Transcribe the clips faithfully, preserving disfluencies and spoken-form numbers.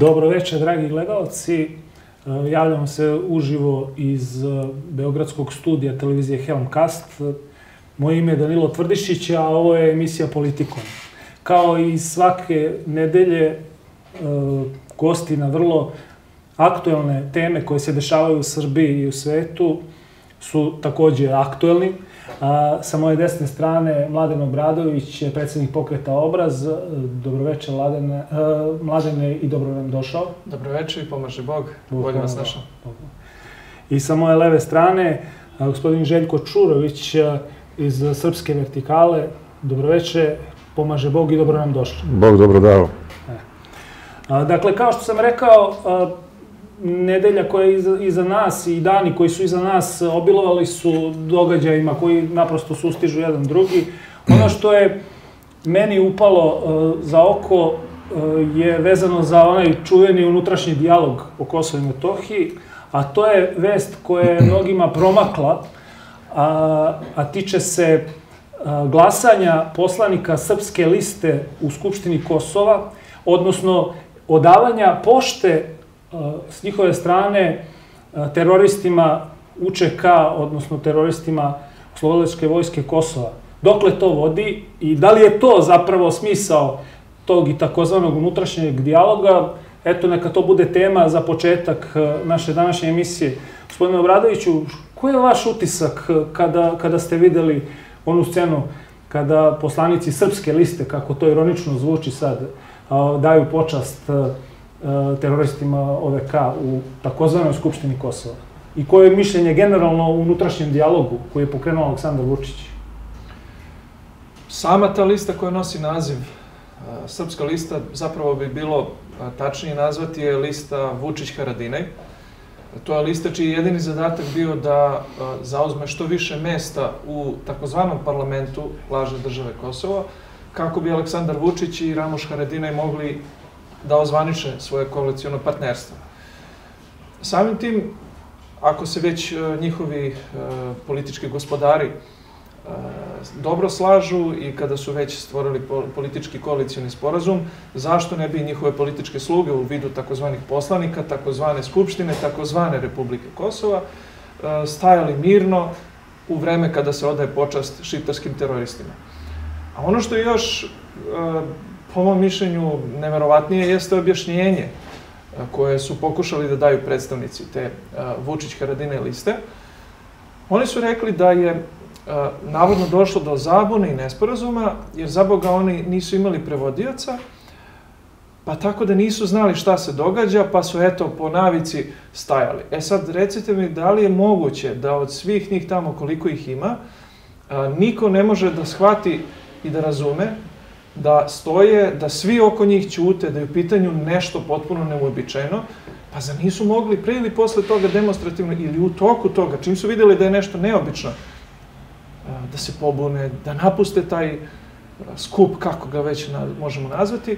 Dobro večer, dragi gledalci. Javljamo se uživo iz beogradskog studija televizije Helmcast. Moje ime je Danilo Tvrdišić, a ovo je emisija Politikom. Kao i svake nedelje, gosti na vrlo aktuelne teme koje se dešavaju u Srbiji i u svetu su takođe aktuelni. Sa moje desne strane Mladen Obradović, predsjednik pokreta Obraz. Dobroveče, Mladene, i dobro nam došao. Dobroveče i pomaže Bog, bolje vas našao. I sa moje leve strane, gospodin Željko Čurović iz Srpske vertikale. Dobroveče, pomaže Bog i dobro nam došao. Bog dobro dao. Dakle, kao što sam rekao, nedelja koja je iza nas i dani koji su iza nas obilovali su događajima koji naprosto sustižu jedan drugi. Ono što je meni upalo za oko je vezano za onaj čuveni unutrašnji dijalog o Kosovu i Metohiji, a to je vest koja je mnogima promakla, a tiče se glasanja poslanika Srpske liste u Skupštini Kosova, odnosno odavanja pošte s njihove strane teroristima U Č K, odnosno teroristima Oslobodilačke vojske Kosova. Dokle to vodi i da li je to zapravo smisao tog i takozvanog unutrašnjeg dijaloga? Eto, neka to bude tema za početak naše današnje emisije. Gospodine Obradoviću, koji je vaš utisak kada ste videli onu scenu kada poslanici Srpske liste, kako to ironično zvuči sad, daju počast teroristima O V K u takozvanoj Skupštini Kosova? I koje je mišljenje generalno u unutrašnjem dijalogu koji je pokrenuo Aleksandar Vučić? Sama ta lista koja nosi naziv Srpska lista, zapravo bi bilo tačnije nazvati je lista Vučić-Haradinaj. To je lista čiji je jedini zadatak bio da zauzme što više mesta u takozvanom parlamentu lažne države Kosova, kako bi Aleksandar Vučić i Ramuš Haradinaj mogli da ozvaniče svoje koaliciono partnerstvo. Samim tim, ako se već njihovi politički gospodari dobro slažu i kada su već stvorili politički koalicioni sporazum, zašto ne bi njihove političke sluge u vidu takozvanih poslanika, takozvane Skupštine, takozvane Republike Kosova, stajali mirno u vreme kada se odaje počast šiptarskim teroristima. A ono što je još, po mom mišljenju, neverovatnije jeste objašnjenje koje su pokušali da daju predstavnici te Vučić-Haradinaj liste. Oni su rekli da je navodno došlo do zabune i nesporazuma, jer za Boga oni nisu imali prevodioca, pa tako da nisu znali šta se događa, pa su eto po navici stajali. E sad recite mi da li je moguće da od svih njih tamo koliko ih ima, niko ne može da shvati i da razume da stoje, da svi oko njih ćute, da je u pitanju nešto potpuno neuobičajeno, pa zar nisu mogli pre ili posle toga demonstrativno ili u toku toga, čim su videli da je nešto neobično, da se pobune, da napuste taj skup, kako ga već možemo nazvati,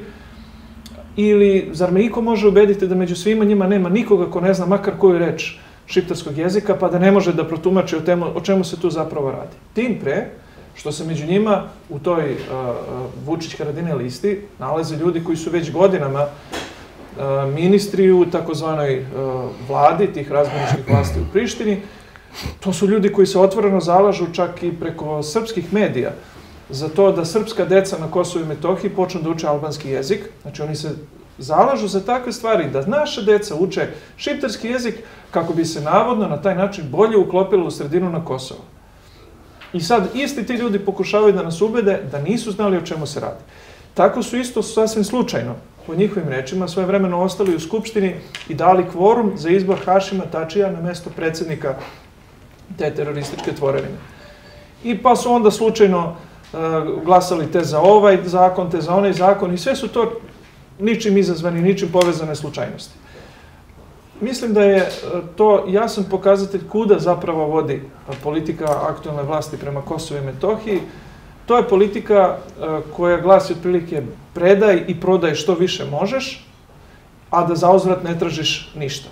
ili zar me iko može ubediti da među svima njima nema nikoga ko ne zna makar koju reč šiptarskog jezika, pa da ne može da protumači o čemu se tu zapravo radi. Tim pre, što se među njima u toj Vučić-Haradinaj listi nalaze ljudi koji su već godinama ministri u takozvanoj vladi tih razbojničkih vlasti u Prištini. To su ljudi koji se otvoreno zalažu čak i preko srpskih medija za to da srpska deca na Kosovu i Metohiji počnu da uče albanski jezik. Znači oni se zalažu za takve stvari, da naša deca uče šiptarski jezik kako bi se navodno na taj način bolje uklopilo u sredinu na Kosovo. I sad isti ti ljudi pokušavaju da nas ubede da nisu znali o čemu se radi. Tako su isto sasvim slučajno, po njihovim rečima, svojevremeno ostali u Skupštini i dali kvorum za izbor Hašima Tačija na mesto predsjednika te terorističke tvorevine. I pa su onda slučajno glasali te za ovaj zakon, te za onaj zakon i sve su to ničim izazvani, ničim povezane slučajnosti. Mislim da je to jasan pokazatelj kuda zapravo vodi politika aktuelne vlasti prema Kosovu i Metohiji. To je politika koja glasi otprilike predaj i prodaj što više možeš, a da zauzvrat ne tražiš ništa.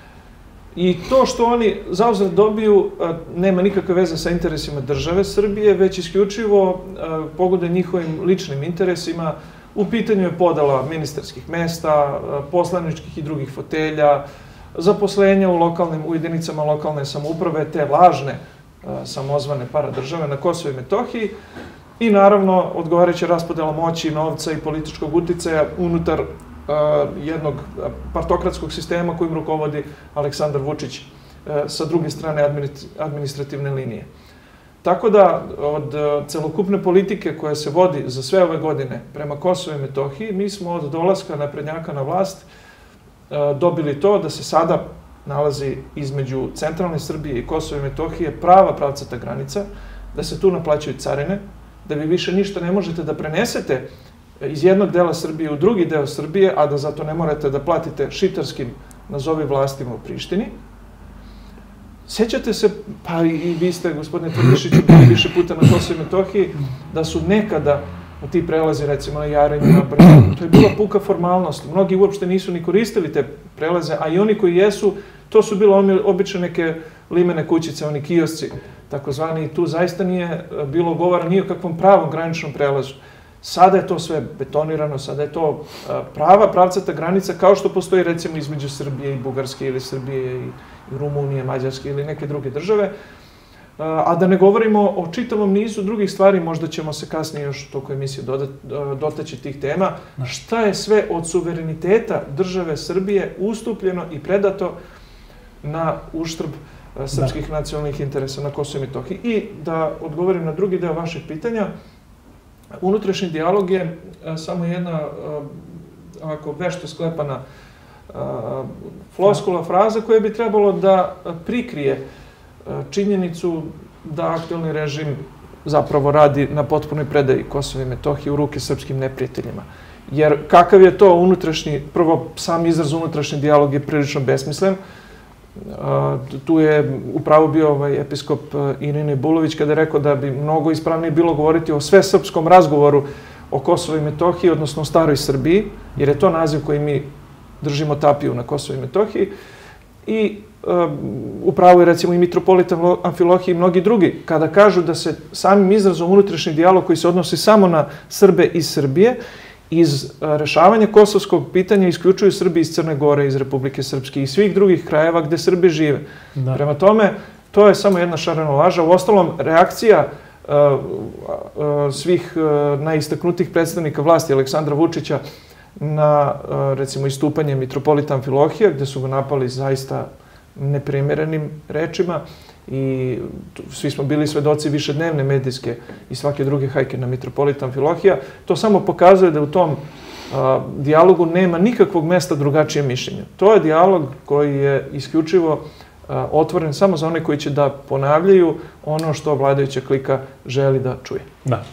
I to što oni zauzvrat dobiju nema nikakve veze sa interesima države Srbije, već isključivo pogode njihovim ličnim interesima U pitanju je podela ministarskih mesta, poslaničkih i drugih fotelja, zaposlenja u lokalnim, u jedinicama lokalne samouprave, te lažne samozvane paradržave na Kosovu i Metohiji i naravno odgovarajuća raspodela moći, novca i političkog uticaja unutar jednog partokratskog sistema kojim rukovodi Aleksandar Vučić sa druge strane administrativne linije. Tako da od celokupne politike koja se vodi za sve ove godine prema Kosovu i Metohiji, mi smo od dolaska naprednjaka na vlast dobili to da se sada nalazi između centralne Srbije i Kosova i Metohije prava pravcata granica, da se tu naplaćuju carine, da vi više ništa ne možete da prenesete iz jednog dela Srbije u drugi deo Srbije, a da zato ne morate da platite šiptarskim nazovi vlastima u Prištini. Sećate se, pa i vi ste, gospodine Tvrdišiću, bili više puta na Kosovu i Metohiji, da su nekada u ti prelazi, recimo na Jarinju, na Brnu, to je bila puka formalnost. Mnogi uopšte nisu ni koristili te prelaze, a i oni koji jesu, to su bilo obične neke limene kućice, oni kiosci, takozvani, i tu zaista nije bilo govora ni o kakvom pravom graničnom prelazu. Sada je to sve betonirano, sada je to prava pravcata granica, kao što postoji recimo između Srbije i Bugarske ili Srbije i Rumunije, Mađarske ili neke druge države. A da ne govorimo o čitavom nizu drugih stvari, možda ćemo se kasnije još toliko emisije dotaći tih tema, šta je sve od suvereniteta države Srbije ustupljeno i predato na uštrb srpskih nacionalnih interesa na Kosovu i Metohiji. I da odgovorim na drugi deo vašeg pitanja, unutrašnji dijalog je samo jedna ovako vešto sklepana floskula, fraza koja bi trebalo da prikrije činjenicu da aktuelni režim zapravo radi na potpunoj predaji Kosova i Metohije u ruke srpskim neprijateljima. Jer kakav je to unutrašnji, prvo sam izraz unutrašnji dijalog je prilično besmislen. Tu je upravo bio ovaj episkop Irine Bulović kada je rekao da bi mnogo ispravnije bilo govoriti o svesrpskom razgovoru o Kosovu i Metohiji, odnosno o staroj Srbiji, jer je to naziv koji mi držimo tapiju na Kosovu i Metohiji. I upravo je recimo i mitropolita Amfilohije i mnogi drugi, kada kažu da se samim izrazom unutrašnji dijalog koji se odnosi samo na Srbe iz Srbije, iz rešavanja kosovskog pitanja isključuju Srbi iz Crne Gore, iz Republike Srpske i svih drugih krajeva gde Srbi žive. Prema tome, to je samo jedna šarena laža. Uostalom, reakcija svih najistaknutih predstavnika vlasti Aleksandra Vučića na, recimo, istupanje mitropolita Amfilohija, gde su ga napali zaista neprimerenim rečima i svi smo bili svedoci višednevne medijske i svake druge hajke na mitropolita Amfilohija. To samo pokazuje da u tom dijalogu nema nikakvog mesta drugačije mišljenja. To je dijalog koji je isključivo otvoren samo za one koji će da ponavljaju ono što vladajuća klika želi da čuje. Da.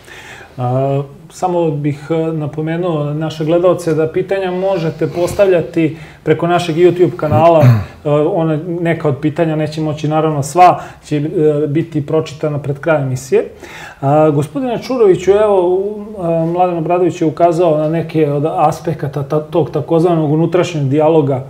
Samo bih napomenuo naše gledalce da pitanja možete postavljati preko našeg YouTube kanala. Neka od pitanja, neće moći naravno sva, će biti pročitana pred krajem emisije. Gospodine Čuroviću, evo, Mladen Obradović je ukazao na neke od aspekata tog takozvanog unutrašnjeg dijaloga.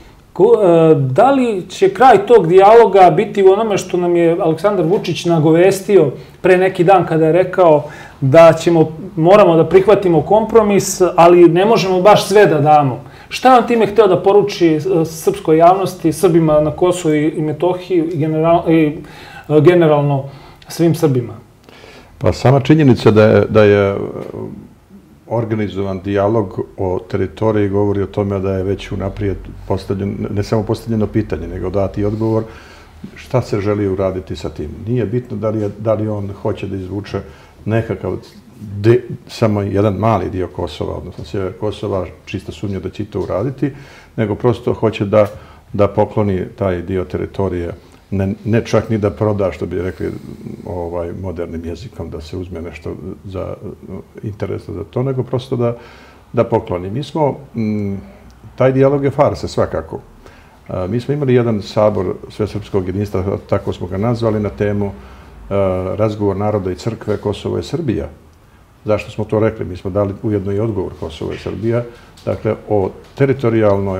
Da li će kraj tog dijaloga biti u onome što nam je Aleksandar Vučić nagovestio pre neki dan kada je rekao da ćemo, moramo da prihvatimo kompromis, ali ne možemo baš sve da damo? Šta on time hteo da poruči srpskoj javnosti, Srbima na Kosovu i Metohiji i generalno svim Srbima? Pa sama činjenica da je organizovan dijalog o teritoriji govori o tome da je već unaprijed postavljeno, ne samo postavljeno pitanje, nego dati odgovor šta se želi uraditi sa tim. Nije bitno da li on hoće da izvuče nekakav, samo jedan mali dio Kosova, odnosno sjever Kosova, čista sumnja da će to uraditi, nego prosto hoće da pokloni taj dio teritorije, ne čak ni da proda, što bi rekli modernim jezikom, da se uzme nešto za interesa za to, nego prosto da pokloni. Mi smo, taj dijalog je farsa svakako. Mi smo imali jedan sabor Svesrpskog jedinstva, tako smo ga nazvali, na temu razgovor naroda i crkve Kosovo je Srbija. Zašto smo to rekli? Mi smo dali ujedno i odgovor Kosovo je Srbija. Dakle, o teritorijalnoj,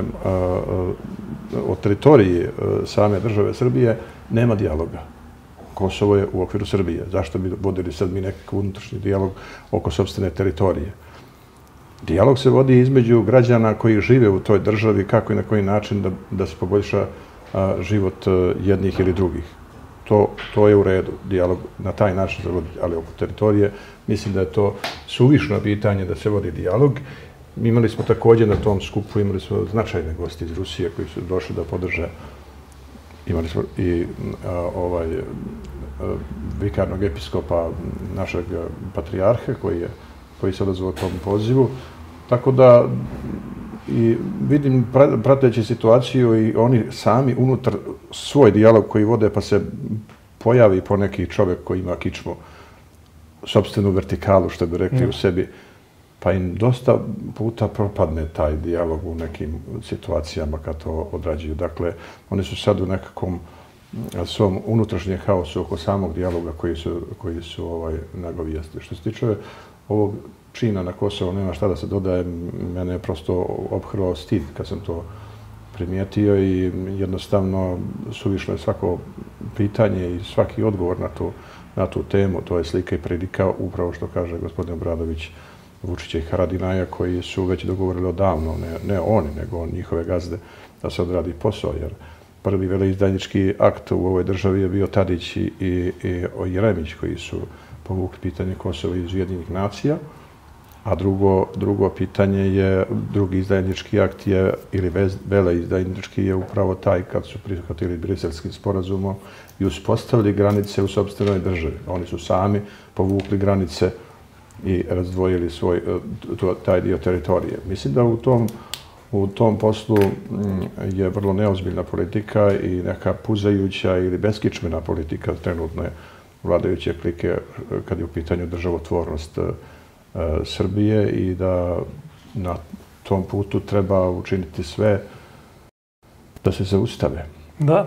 o teritoriji same države Srbije nema dijaloga. Kosovo je u okviru Srbije. Zašto bi vodili sad mi nekakav unutrašnji dijalog oko sopstvene teritorije? Dijalog se vodi između građana koji žive u toj državi, kako i na koji način da, da se poboljša a, život a, jednih ili drugih. To, to je u redu, dijalog na taj način se vodi, ali oko teritorije mislim da je to suvišno pitanje da se vodi dijalog. Imali smo također na tom skupu, imali smo značajne gosti iz Rusije koji su došli da podrže. Imali smo i a, ovaj, a, vikarnog episkopa našeg patrijarha koji je koji se odazvao tom pozivu. Tako da i vidim, prateći situaciju, i oni sami unutar svoj dijalog koji vode, pa se pojavi poneki čovjek koji ima kičmu, sopstvenu vertikalu, što bi rekli, u sebi, pa im dosta puta propadne taj dijalog u nekim situacijama kad to odrađuju. Dakle, oni su sad u nekakvom svom unutrašnjem haosu oko samog dijaloga koji su, koji su ovaj, nagovijesti. Što se tiče ovog čina na Kosovo, nema šta da se dodaje, mene je prosto ophrvao stid kad sam to primijetio i jednostavno suvišno je svako pitanje i svaki odgovor na tu, na tu temu. To je slika i prilika, upravo što kaže gospodin Obradović, Vučića i Haradinaja, koji su već dogovorili odavno, ne, ne oni, nego njihove gazde, da se odradi posao, jer prvi veleizdajnički akt u ovoj državi je bio Tadić i, i, i Jeremić, koji su povukli pitanje Kosova iz Ujedinjenih nacija, a drugo, drugo pitanje je, drugi izdajnički akt je, ili veleizdajnički je upravo taj kad su prihvatili Briselskim sporazumom i uspostavili granice u sopstvenoj državi. Oni su sami povukli granice i razdvojili svoj, taj dio teritorije. Mislim da u tom, u tom poslu je vrlo neozbiljna politika i neka puzajuća ili beskičmena politika trenutne vladajuće klike kad je u pitanju državotvornost Srbije i da na tom putu treba učiniti sve da se zaustave. Da.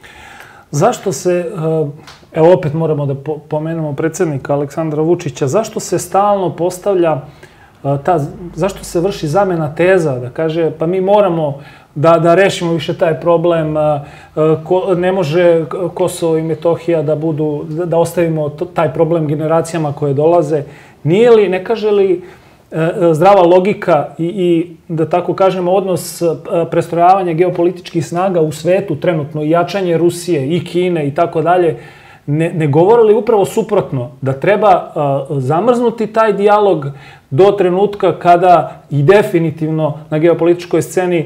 Zašto se, evo opet moramo da pomenemo predsjednika Aleksandra Vučića, zašto se stalno postavlja ta, zašto se vrši zamena teza, da kaže pa mi moramo da, da rešimo više taj problem, ko, ne može Kosovo i Metohija da budu, da ostavimo taj problem generacijama koje dolaze. Nije li, ne kaže li zdrava logika i, i da tako kažemo, odnos prestrojavanja geopolitičkih snaga u svetu trenutno, jačanje Rusije i Kine i tako dalje, ne, ne govore li upravo suprotno, da treba zamrznuti taj dijalog do trenutka kada i definitivno na geopolitičkoj sceni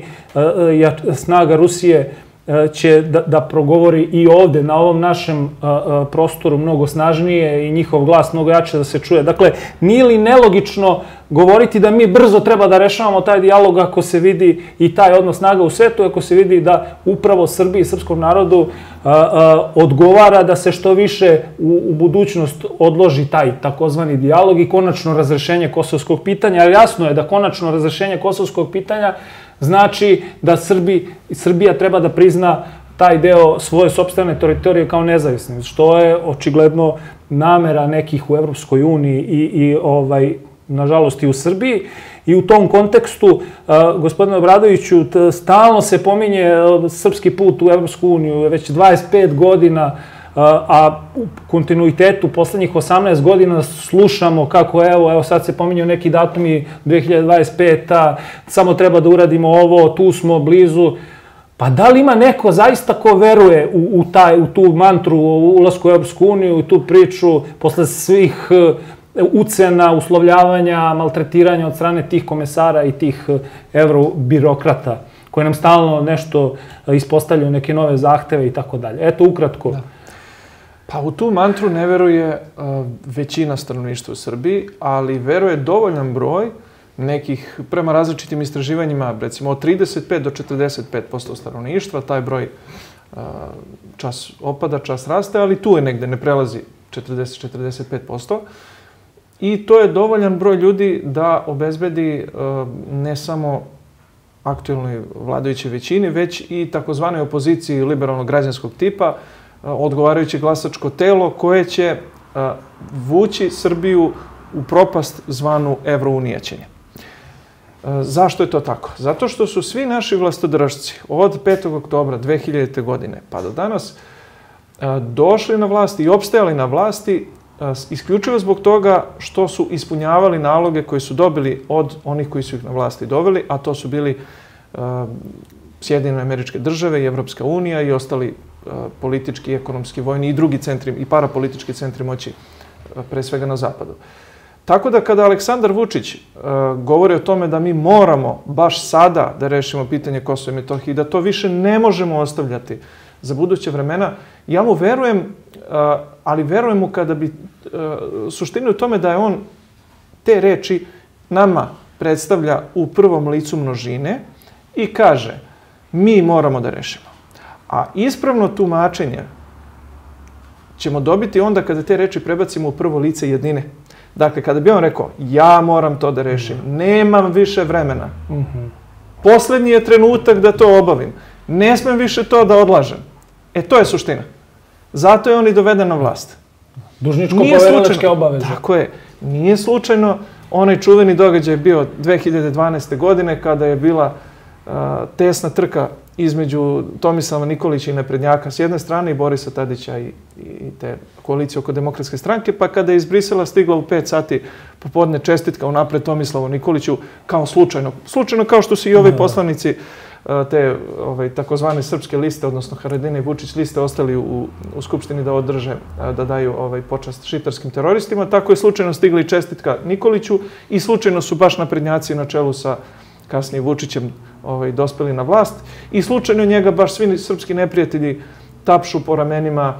snaga Rusije će da, da progovori i ovde, na ovom našem a, a, prostoru mnogo snažnije i njihov glas mnogo jače da se čuje. Dakle, nije li nelogično govoriti da mi brzo treba da rešavamo taj dijalog ako se vidi i taj odnos snaga u svetu, ako se vidi da upravo Srbiji i srpskom narodu a, a, odgovara da se što više u, u budućnost odloži taj takozvani dijalog i konačno razrešenje kosovskog pitanja. Jer jasno je da konačno razrešenje kosovskog pitanja znači da Srbi, Srbija treba da prizna taj deo svoje sopstvene teritorije kao nezavisne, što je očigledno namera nekih u Evropskoj uniji i, i ovaj, nažalost i u Srbiji. I u tom kontekstu, gospodine Obradoviću, stalno se pominje srpski put u Evropsku uniju, već dvadeset pet godina, a u kontinuitetu poslednjih osamnaest godina slušamo kako evo, evo sad se pominju neki datumi dve hiljade dvadeset peta. samo treba da uradimo ovo, tu smo blizu. Pa da li ima neko zaista ko veruje u, u, taj, u tu mantru o ulasku u Evropsku uniju i tu priču posle svih ucena, uslovljavanja, maltretiranja od strane tih komesara i tih evrobirokrata koji nam stalno nešto ispostavljaju, neke nove zahteve i tako dalje. Eto, ukratko. Da. Pa u tu mantru ne veruje uh, većina stanovništva u Srbiji, ali veruje dovoljan broj nekih, prema različitim istraživanjima, recimo od trideset pet do četrdeset pet posto stanovništva, taj broj uh, čas opada, čas raste, ali tu je negde, ne prelazi četrdeset do četrdeset pet posto. I to je dovoljan broj ljudi da obezbedi uh, ne samo aktuelnoj vladajućoj većini, već i takozvanoj opoziciji liberalnog građanskog tipa, odgovarajuće glasačko telo koje će uh, vući Srbiju u propast zvanu evrounijaćenje. Uh, zašto je to tako? Zato što su svi naši vlastodržci od petog oktobra dve hiljadite. godine pa do danas uh, došli na vlast i opstajali na vlasti isključivo zbog toga što su ispunjavali naloge koje su dobili od onih koji su ih na vlasti doveli, a to su bili Sjedinjene Američke Države i Evropska unija i ostali politički, ekonomski, vojni i drugi centri i parapolitički centri moći, pre svega na zapadu. Tako da kada Aleksandar Vučić govori o tome da mi moramo baš sada da rešimo pitanje Kosova i Metohije i da to više ne možemo ostavljati za buduće vremena, ja mu verujem, ali verujem mu kada bi suština u tome da je on te reči nama predstavlja u prvom licu množine i kaže mi moramo da rešimo. A ispravno tumačenje ćemo dobiti onda kada te reči prebacimo u prvo lice jednine. Dakle, kada bi on rekao, ja moram to da rešim, nemam više vremena, poslednji je trenutak da to obavim, ne smem više to da odlažem. E, to je suština. Zato je on i doveden na vlast. Dužničko-poverilačke obaveze. Tako je. Nije slučajno onaj čuveni događaj bio dve hiljade dvanaeste. godine kada je bila tesna trka između Tomislava Nikolića i naprednjaka s jedne strane i Borisa Tadića i te koalicije oko Demokratske stranke, pa kada je iz Brisela stigla u pet sati popodne čestitka unapred Tomislavu Nikoliću kao slučajno. Slučajno kao što su i ovi poslanici te takozvane srpske liste, odnosno Haradinaj i Vučić liste, ostali u Skupštini da održe, da daju počast šiptarskim teroristima. Tako je slučajno stigla i čestitka Nikoliću i slučajno su baš naprednjaci na čelu sa kasnije Vučićem dospeli na vlast i slučajno njega baš svi srpski neprijatelji tapšu po ramenima,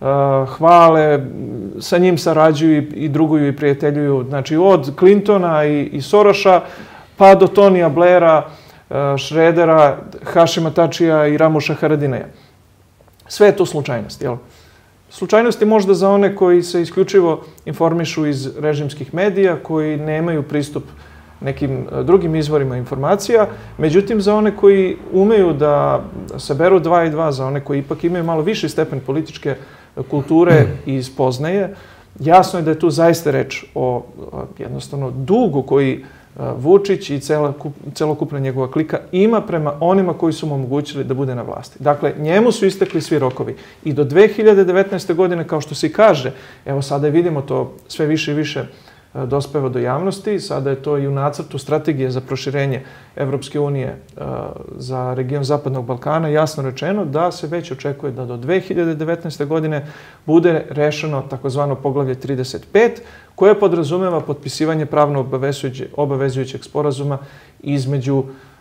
hvale, sa njim sarađuju i druguju i prijateljuju. Znači od Clintona i Soroša pa do Tonija Blaira, Šredera, Hašima Tačija i Ramuša Haradinaja. Sve je to slučajnost, jel? Slučajnost je možda za one koji se isključivo informišu iz režimskih medija, koji nemaju pristup nekim drugim izvorima informacija. Međutim, za one koji umeju da saberu dva i dva, za one koji ipak imaju malo viši stepen političke kulture i spoznaje, jasno je da je tu zaista reč o jednostavno dugu koji Vučić i celokupna njegova klika ima prema onima koji su mu omogućili da bude na vlasti. Dakle, njemu su istekli svi rokovi. I do dve hiljade devetnaeste. godine, kao što se kaže, evo sada vidimo to sve više i više dospeva do javnosti, sada je to i u nacrtu strategije za proširenje Evropske unije za region Zapadnog Balkana jasno rečeno da se već očekuje da do dve hiljade devetnaeste. godine bude rešeno takozvano poglavlje trideset pet, koje podrazumeva potpisivanje pravno obavezujućeg sporazuma između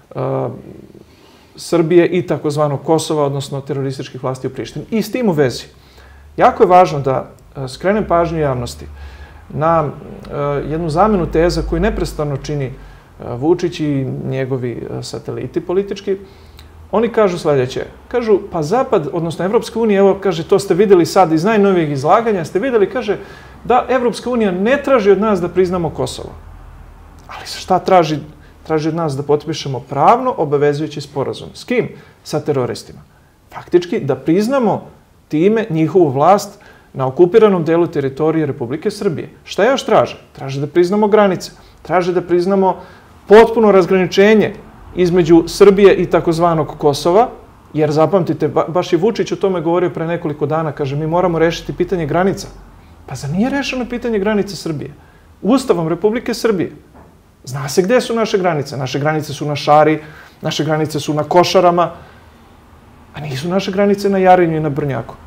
Srbije i takozvanog Kosova, odnosno terorističkih vlasti u Prištini. I s tim u vezi, jako je važno da skrenem pažnju javnosti na jednu zamenu teza koju neprestano čini Vučić i njegovi sateliti politički. Oni kažu sljedeće. Kažu, pa Zapad, odnosno Evropska unija, evo, kaže, to ste videli sad iz najnovijeg izlaganja, ste videli, kaže, da Evropska unija ne traži od nas da priznamo Kosovo. Ali šta traži? Traži od nas da potpišemo pravno obavezujući sporazum. S kim? Sa teroristima. Faktički, da priznamo time njihovu vlast na okupiranom delu teritorije Republike Srbije. Šta još traže? Traže da priznamo granice. Traže da priznamo potpuno razgraničenje između Srbije i takozvanog Kosova, jer zapamtite, baš i Vučić o tome govorio pre nekoliko dana, kaže mi moramo rešiti pitanje granica. Pa zar nije rešeno pitanje granice Srbije? Ustavom Republike Srbije. Zna se gde su naše granice. Naše granice su na Šari, naše granice su na Košarama, a nisu naše granice na Jarinju i na Brnjaku.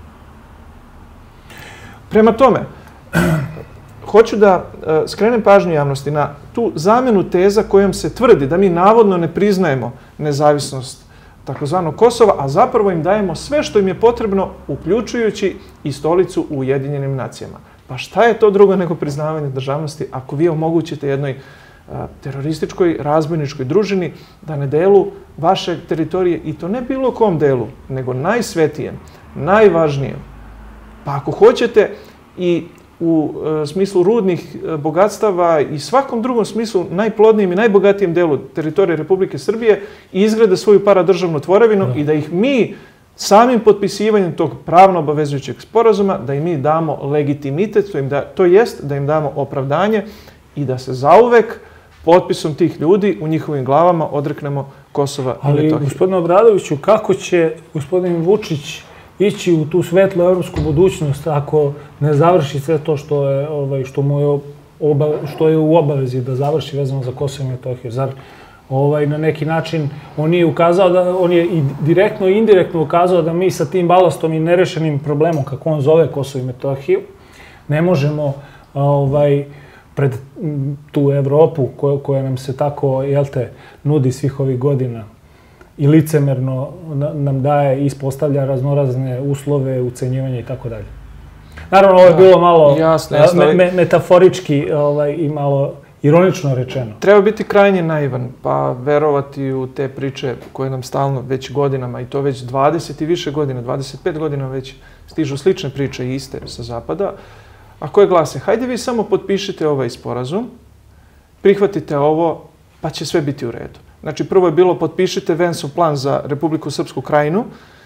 Prema tome, hoću da skrenem pažnju javnosti na tu zamenu teza kojom se tvrdi da mi navodno ne priznajemo nezavisnost takozvanog Kosova, a zapravo im dajemo sve što im je potrebno, uključujući i stolicu u Ujedinjenim nacijama. Pa šta je to drugo nego priznavanje državnosti ako vi omogućite jednoj terorističkoj, razbojničkoj družini da na delu vaše teritorije, i to ne bilo kom delu, nego najsvetijem, najvažnijem, pa ako hoćete i u smislu rudnih bogatstava i svakom drugom smislu najplodnijem i najbogatijem delu teritorije Republike Srbije izgrade svoju paradržavnu tvorevinu i da ih mi samim potpisivanjem tog pravno obavezujućeg sporazuma, da im mi damo legitimitet, to jest da im damo opravdanje i da se zauvek potpisom tih ljudi u njihovim glavama odreknemo Kosova i Metohije. Ali, gospodine Obradoviću, kako će gospodin Vučić ići u tu svetlu evropsku budućnost ako ne završi sve to što je, ovaj, što mu je, oba, što je u obavezi da završi vezano za Kosovo i Metohiju. Zar ovaj, na neki način on je ukazao da, on je i direktno i indirektno ukazao da mi sa tim balastom i nerešenim problemom, kako on zove Kosovo i Metohiju, ne možemo ovaj, pred tu Evropu koja, koja nam se tako, jel te, nudi svih ovih godina i licemerno nam daje i ispostavlja raznorazne uslove, ucenjivanja i tako dalje. Naravno, ovo je bilo malo jasno, jasno, me, me, metaforički ovaj, i malo ironično rečeno. Treba biti krajnje naivan, pa verovati u te priče koje nam stalno već godinama, i to već dvadeset i više godina, dvadeset pet godina već stižu slične priče iste sa Zapada, a koje glase, hajde vi samo potpišite ovaj sporazum, prihvatite ovo, pa će sve biti u redu. Znači, prvo je bilo potpišite Vensov plan za Republiku Srpsku Krajinu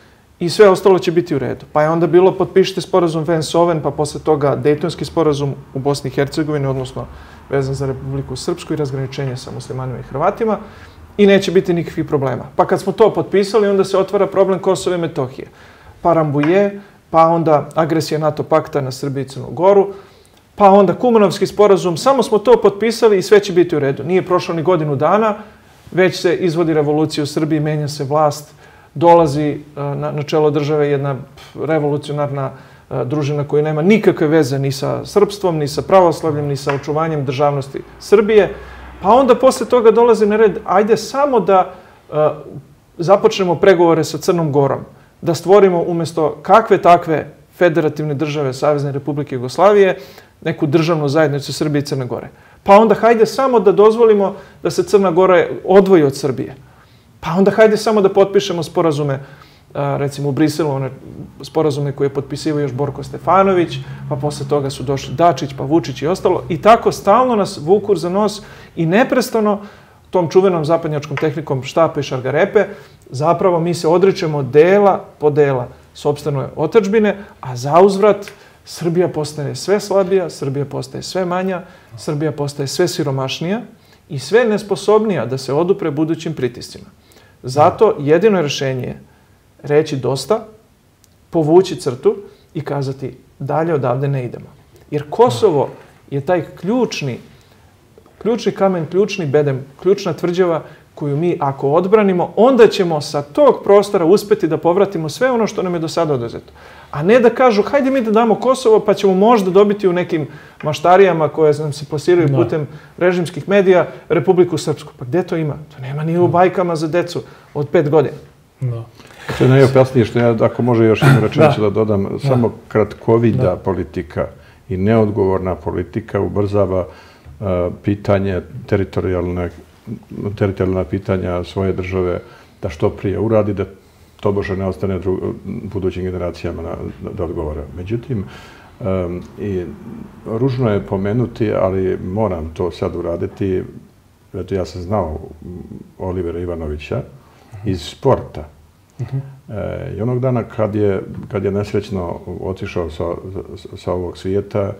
i sve ostalo će biti u redu. Pa je onda bilo potpišite sporazum Vens-Oven, pa posle toga Dejtonski sporazum u Bosni i Hercegovini, odnosno vezan za Republiku Srpsku i razgraničenje sa muslimanima i Hrvatima, i neće biti nikakvih problema. Pa kad smo to potpisali, onda se otvara problem Kosova i Metohije. Pa Rambuje, pa onda agresija NATO pakta na Srbiju i Crnu Goru, pa onda Kumanovski sporazum, samo smo to potpisali i sve će biti u redu. Nije prošlo ni godinu dana, već se izvodi revolucija u Srbiji, menja se vlast, dolazi na, na čelo države jedna revolucionarna uh, družina koja nema nikakve veze ni sa srpstvom, ni sa pravoslavljem, ni sa očuvanjem državnosti Srbije. Pa onda posle toga dolazi na red, ajde samo da uh, započnemo pregovore sa Crnom Gorom, da stvorimo umjesto kakve takve federativne države Savezne Republike Jugoslavije neku državnu zajednicu Srbije i Crne Gore. Pa onda hajde samo da dozvolimo da se Crna Gora odvoji od Srbije. Pa onda hajde samo da potpišemo sporazume, recimo u Briselu, one sporazume koje je potpisivao još Borko Stefanović, pa posle toga su došli Dačić, pa Vučić i ostalo. I tako stalno nas vuku za nos i neprestano tom čuvenom zapadnjačkom tehnikom štapa i šargarepe, zapravo mi se odričemo dela po dela sopstvene otadžbine, a zauzvrat Srbija postaje sve slabija, Srbija postaje sve manja, Srbija postaje sve siromašnija i sve nesposobnija da se odupre budućim pritiscima. Zato jedino rješenje je reći dosta, povući crtu i kazati dalje odavde ne idemo. Jer Kosovo je taj ključni, ključni kamen, ključni bedem, ključna tvrđava koju mi ako odbranimo, onda ćemo sa tog prostora uspjeti da povratimo sve ono što nam je do sada oduzeto. A ne da kažu, hajde mi da damo Kosovo, pa ćemo možda dobiti u nekim maštarijama koje nam se plasiraju no. putem režimskih medija Republiku Srpsku. Pa gde to ima? To nema ni u bajkama za decu od pet godina. No. To je najopasnije što ja, ako može još jednu rečenicu da. da dodam, da. samo kratkovida da. politika i neodgovorna politika ubrzava uh, pitanje teritorijalne teritorijalna pitanja svoje države da što prije uradi, da to bože ne ostane dru, budućim generacijama na, da odgovore. Međutim, um, i ružno je pomenuti, ali moram to sad uraditi. Eto, ja sam znao Olivera Ivanovića uh-huh. iz sporta. Uh-huh. E, I onog dana kad je, kad je nesrećno otišao sa, sa ovog svijeta,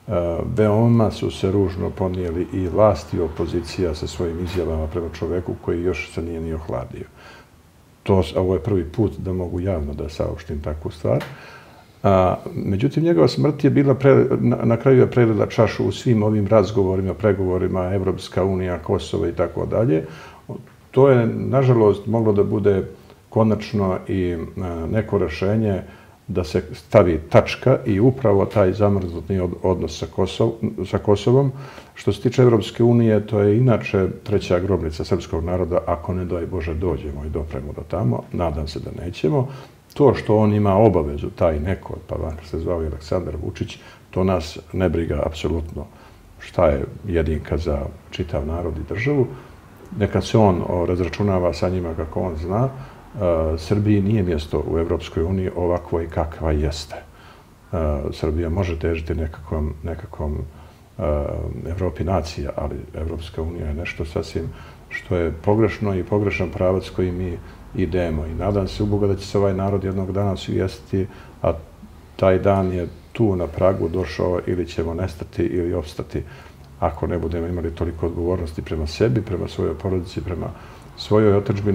veoma su se ružno ponijeli i vlast i opozicija sa svojim izjavama prema čoveku koji još se nije ni ohladio. To, ovo je prvi put da mogu javno da saopštim takvu stvar. A, međutim, njegova smrt je bila, pre, na, na kraju je prelila čašu u svim ovim razgovorima, pregovorima, Evropska unija, Kosovo i tako dalje. To je, nažalost, moglo da bude konačno i a, neko rešenje da se stavi tačka i upravo taj zamrznuti odnos sa, Kosov, sa Kosovom. Što se tiče Evropske unije, to je inače treća grobnica srpskog naroda, ako ne daj Bože dođemo i dopremo do tamo, nadam se da nećemo. To što on ima obavezu, taj neko, pa makar se zvao i Aleksandar Vučić, to nas ne briga apsolutno šta je jedinka za čitav narod i državu. Neka se on razračunava sa njima kako on zna. Uh, Srbiji nije mjesto u Evropskoj uniji ovakvo i kakva jeste. Uh, Srbija može težiti nekakvom, nekakvom uh, Evropi nacija, ali Evropska unija je nešto sasvim što je pogrešno i pogrešan pravac koji mi idemo. I nadam se u Boga da će se ovaj narod jednog dana svijestiti, a taj dan je tu na pragu došao, ili ćemo nestati ili opstati ako ne budemo imali toliko odgovornosti prema sebi, prema svojoj porodici, prema svojoj otadžbini.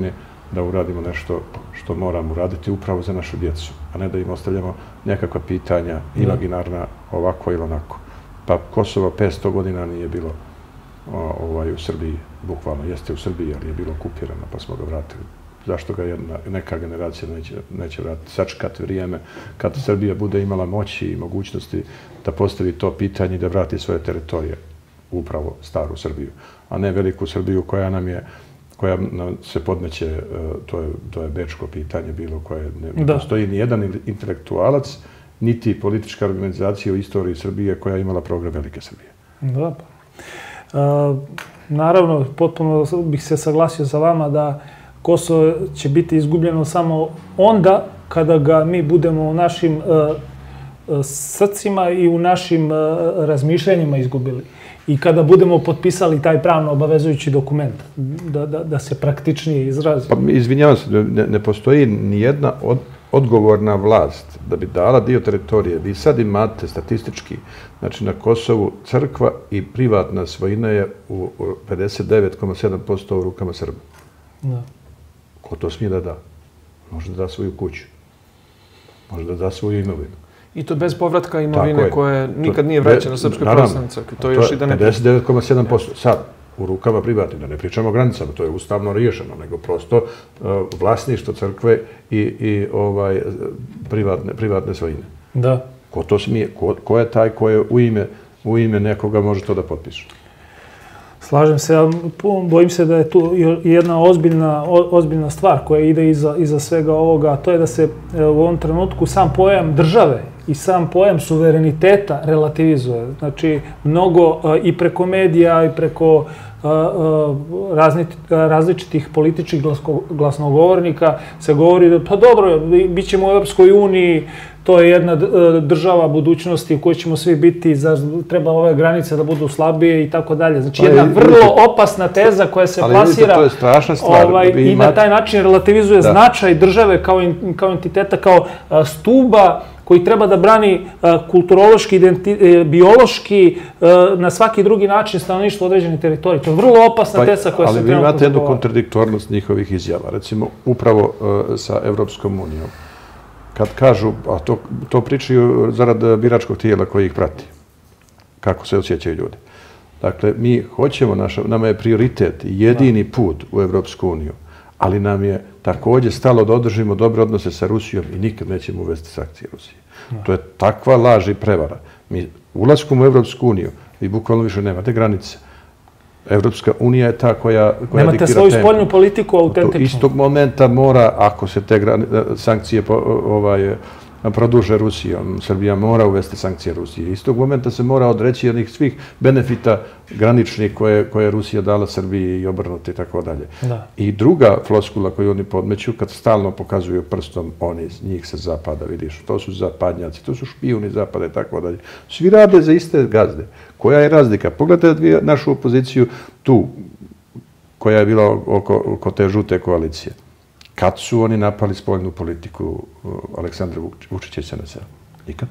da uradimo nešto što moramo uraditi upravo za našu djecu, a ne da im ostavljamo nekakva pitanja imaginarna ovako ili onako. Pa Kosovo petsto godina nije bilo ovaj, u Srbiji, bukvalno jeste u Srbiji, ali je bilo okupirano, pa smo ga vratili. Zašto ga jedna, neka generacija neće, neće vratiti? Sačekati vrijeme kad Srbija bude imala moći i mogućnosti da postavi to pitanje i da vrati svoje teritorije, upravo staru Srbiju, a ne veliku Srbiju koja nam je, koja nam se podmeće, to je, to je bečko pitanje bilo koje ne, ne postoji ni jedan intelektualac, niti politička organizacija u istoriji Srbije koja je imala program Velike Srbije. Da, pa. Uh, naravno, potpuno bih se saglasio sa vama da Kosovo će biti izgubljeno samo onda kada ga mi budemo u našim uh, srcima i u našim uh, razmišljanjima izgubili. I kada budemo potpisali taj pravno obavezujući dokument, da, da, da se praktičnije izrazi. Pa, izvinjavam se, ne, ne postoji nijedna od, odgovorna vlast da bi dala dio teritorije. Vi sad imate statistički, znači na Kosovu crkva i privatna svojina je u pedeset devet zarez sedam posto u rukama Srba. Da. Ko to smije da da? Može da da svoju kuću. Može da da svoju imovinu. I to bez povratka imovine koje nikad nije vraćena Srpskoj pravoslavnoj crkvi. To je još i da ne... pedeset devet zarez sedam posto. Sad, u rukama privatnih, da ne pričamo o granicama, to je ustavno riješeno, nego prosto uh, vlasništvo crkve i, i ovaj, privatne, privatne svojine. Da. Ko to smije? Ko, ko je taj ko je u ime, u ime nekoga može to da potpiše? Slažem se, ja bojim se da je tu jedna ozbiljna, ozbiljna stvar koja ide iza, iza svega ovoga, a to je da se u ovom trenutku sam pojam države i sam pojam suvereniteta relativizuje. Znači, mnogo i preko medija i preko različitih političkih glasnogovornika se govori da, pa dobro, bit ćemo u Europskoj uniji, to je jedna država budućnosti u kojoj ćemo svi biti, treba ove granice da budu slabije i tako dalje. Znači, jedna vrlo opasna teza koja se plasira i na taj način relativizuje značaj države kao entiteta, kao stuba koji treba da brani kulturološki, biološki, na svaki drugi način stanovništvo određene teritorije. To je vrlo opasna teza koja se trenutno zagovara. Ali vi imate jednu kontradiktornost njihovih izjava. Recimo, upravo sa Evropskom unijom. Kad kažu, a to, to pričaju zarad biračkog tijela koji ih prati, kako se osjećaju ljudi. Dakle, mi hoćemo, naša, nama je prioritet, jedini put u Evropsku uniju, ali nam je također stalo da održimo dobre odnose sa Rusijom i nikad nećemo uvesti sankcije Rusije. To je takva laž i prevara. Mi ulaskom u Evropsku uniju, vi bukvalno više nemate granice. Evropska unija je ta koja, koja diktira Nemate svoju spoljnu politiku autentičnu. Istog momenta mora, ako se te sankcije ovaj, produže Rusijom, Srbija mora uvesti sankcije Rusije. Istog momenta se mora odreći jednih svih benefita graničnih koje, koje je Rusija dala Srbiji i obrnuti i tako dalje. I druga floskula koju oni podmeću, kad stalno pokazuju prstom oni, njih se zapada, vidiš, to su zapadnjaci, to su špijuni zapada i tako dalje. Svi rade za iste gazde. Koja je razlika? Pogledajte našu opoziciju tu, koja je bila oko, oko te žute koalicije. Kad su oni napali spoljnu politiku Aleksandra Vučića i S N S-a? Nikad.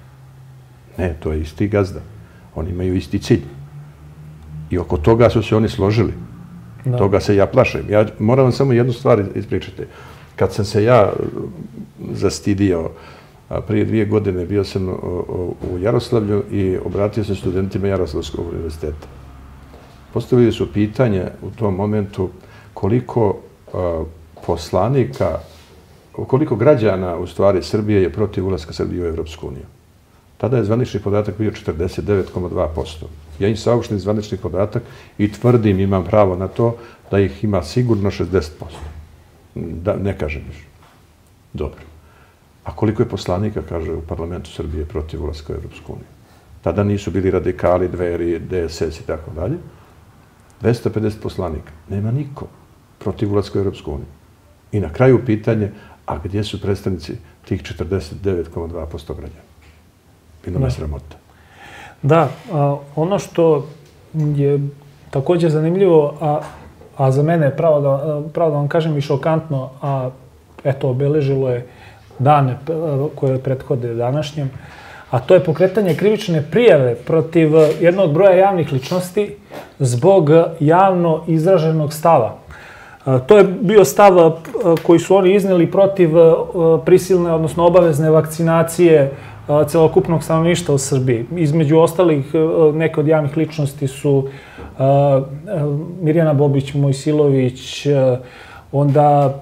Ne, to je isti gazda. Oni imaju isti cilj. I oko toga su se oni složili. Da. Toga se ja plašim. Ja moram vam samo jednu stvar ispričati. Kad sam se ja zastidio, prije dvije godine bio sam u Jaroslavlju i obratio se studentima Jaroslavskog univerziteta. Postavili su pitanje u tom momentu koliko poslanika, koliko građana u stvari Srbije je protiv ulaska Srbije u Evropsku uniju. Tada je zvanični podatak bio četrdeset devet zarez dva posto. Ja im saopštim zvanični podatak i tvrdim, imam pravo na to, da ih ima sigurno šezdeset posto. Da, ne kažem još. Dobro. A koliko je poslanika, kaže, u parlamentu Srbije protiv ulaska u Evropsku uniju? Tada nisu bili radikali, Dveri, D S S i tako dalje. dvesta pedeset poslanika. Nema niko protiv ulaska u Evropsku uniju. I na kraju pitanje, a gdje su predstavnici tih četrdeset devet zarez dva posto građana? Bilo me sramota. Da, a, ono što je također zanimljivo, a, a za mene je pravo da, pravo da vam kažem i šokantno, a eto, obeležilo je dane koje prethode današnjem, a to je pokretanje krivične prijave protiv jednog broja javnih ličnosti zbog javno izraženog stava. To je bio stav koji su oni izneli protiv prisilne, odnosno obavezne vakcinacije celokupnog stanovništva u Srbiji. Između ostalih, neke od javnih ličnosti su Mirjana Bobić-Mojsilović, onda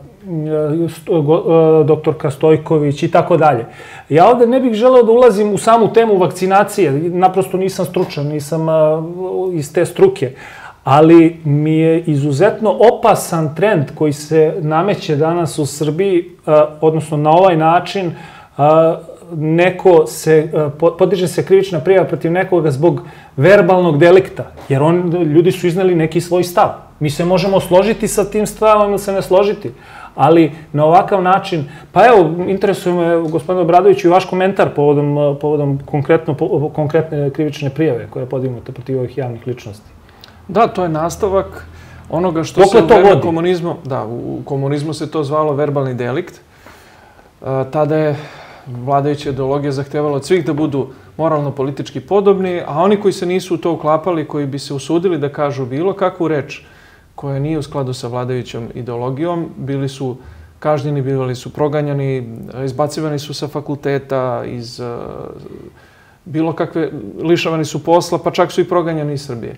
doktorka Stojković i tako dalje. Ja ovde ne bih želeo da ulazim u samu temu vakcinacije, naprosto nisam stručan, nisam iz te struke, ali mi je izuzetno opasan trend koji se nameće danas u Srbiji, odnosno na ovaj način, neko se, podiže se krivična prijava protiv nekoga zbog verbalnog delikta, jer on, ljudi su izneli neki svoj stav. Mi se možemo složiti sa tim stavom ili se ne složiti, ali na ovakav način, pa evo, interesuje me, gospodine Obradoviću, i vaš komentar povodom, povodom konkretno, konkretne krivične prijave koja je podignuta protiv ovih javnih ličnosti. Da, to je nastavak onoga što se u vreme komunizmu, da, u komunizmu se to zvalo verbalni delikt. Tada je vladajuća ideologija zahtevala od svih da budu moralno-politički podobni, a oni koji se nisu u to uklapali, koji bi se usudili da kažu bilo kakvu reč koja nije u skladu sa vladajućom ideologijom, bili su kažnjeni, bili su proganjani, izbacivani su sa fakulteta, iz bilo kakve, lišavani su posla, pa čak su i proganjani iz Srbije.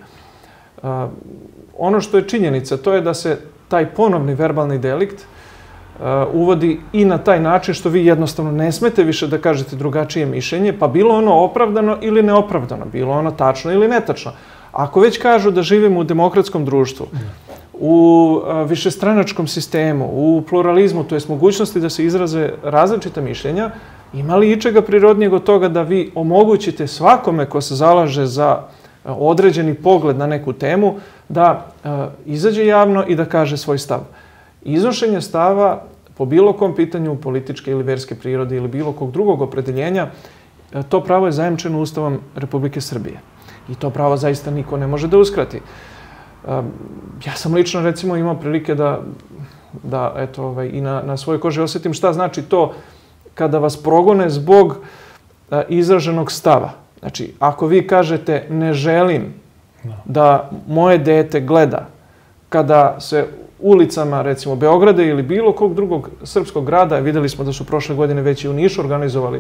Ono što je činjenica, to je da se taj ponovni verbalni delikt uvodi i na taj način što vi jednostavno ne smete više da kažete drugačije mišljenje, pa bilo ono opravdano ili neopravdano, bilo ono tačno ili netačno. Ako već kažu da živimo u demokratskom društvu, u višestranačkom sistemu, u pluralizmu, to je mogućnosti da se izraze različita mišljenja, ima li ičega prirodnijeg od toga da vi omogućite svakome ko se zalaže za određeni pogled na neku temu, da izađe javno i da kaže svoj stav. Iznošenje stava po bilo kom pitanju političke ili verske prirode ili bilo kog drugog opredeljenja, to pravo je zajamčeno Ustavom Republike Srbije. I to pravo zaista niko ne može da uskrati. Ja sam lično, recimo, imao prilike da, da eto, ovaj, i na, na svojoj koži osjetim šta znači to kada vas progone zbog a, izraženog stava. Znači, ako vi kažete ne želim da moje dete gleda kada se ulicama, recimo, Beograda ili bilo kog drugog srpskog grada, videli smo da su prošle godine već i u Nišu organizovali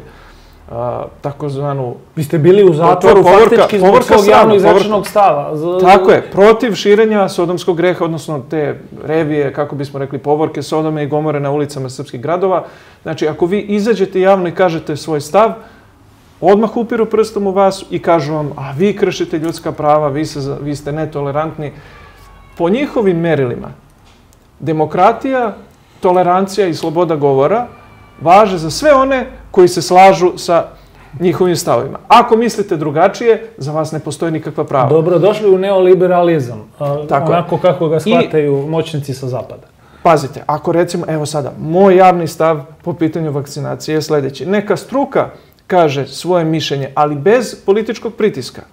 takozvanu... Vi ste bili u zatvoru faktički zbog svog javno izrečenog stava. Tako je, protiv širenja sodomskog greha, odnosno te revije, kako bismo rekli, povorke Sodome i Gomore na ulicama srpskih gradova. Znači, ako vi izađete javno i kažete svoj stav, odmah upiru prstom u vas i kažu vam, a vi kršite ljudska prava, vi, se, vi ste netolerantni. Po njihovim merilima, demokratija, tolerancija i sloboda govora važe za sve one koji se slažu sa njihovim stavovima. Ako mislite drugačije, za vas ne postoji nikakva prava. Dobro, došli u neoliberalizam, onako kako ga shvataju moćnici sa zapada. Pazite, ako recimo, evo sada, moj javni stav po pitanju vakcinacije je sljedeći. Neka struka kaže svoje mišljenje, ali bez političkog pritiska.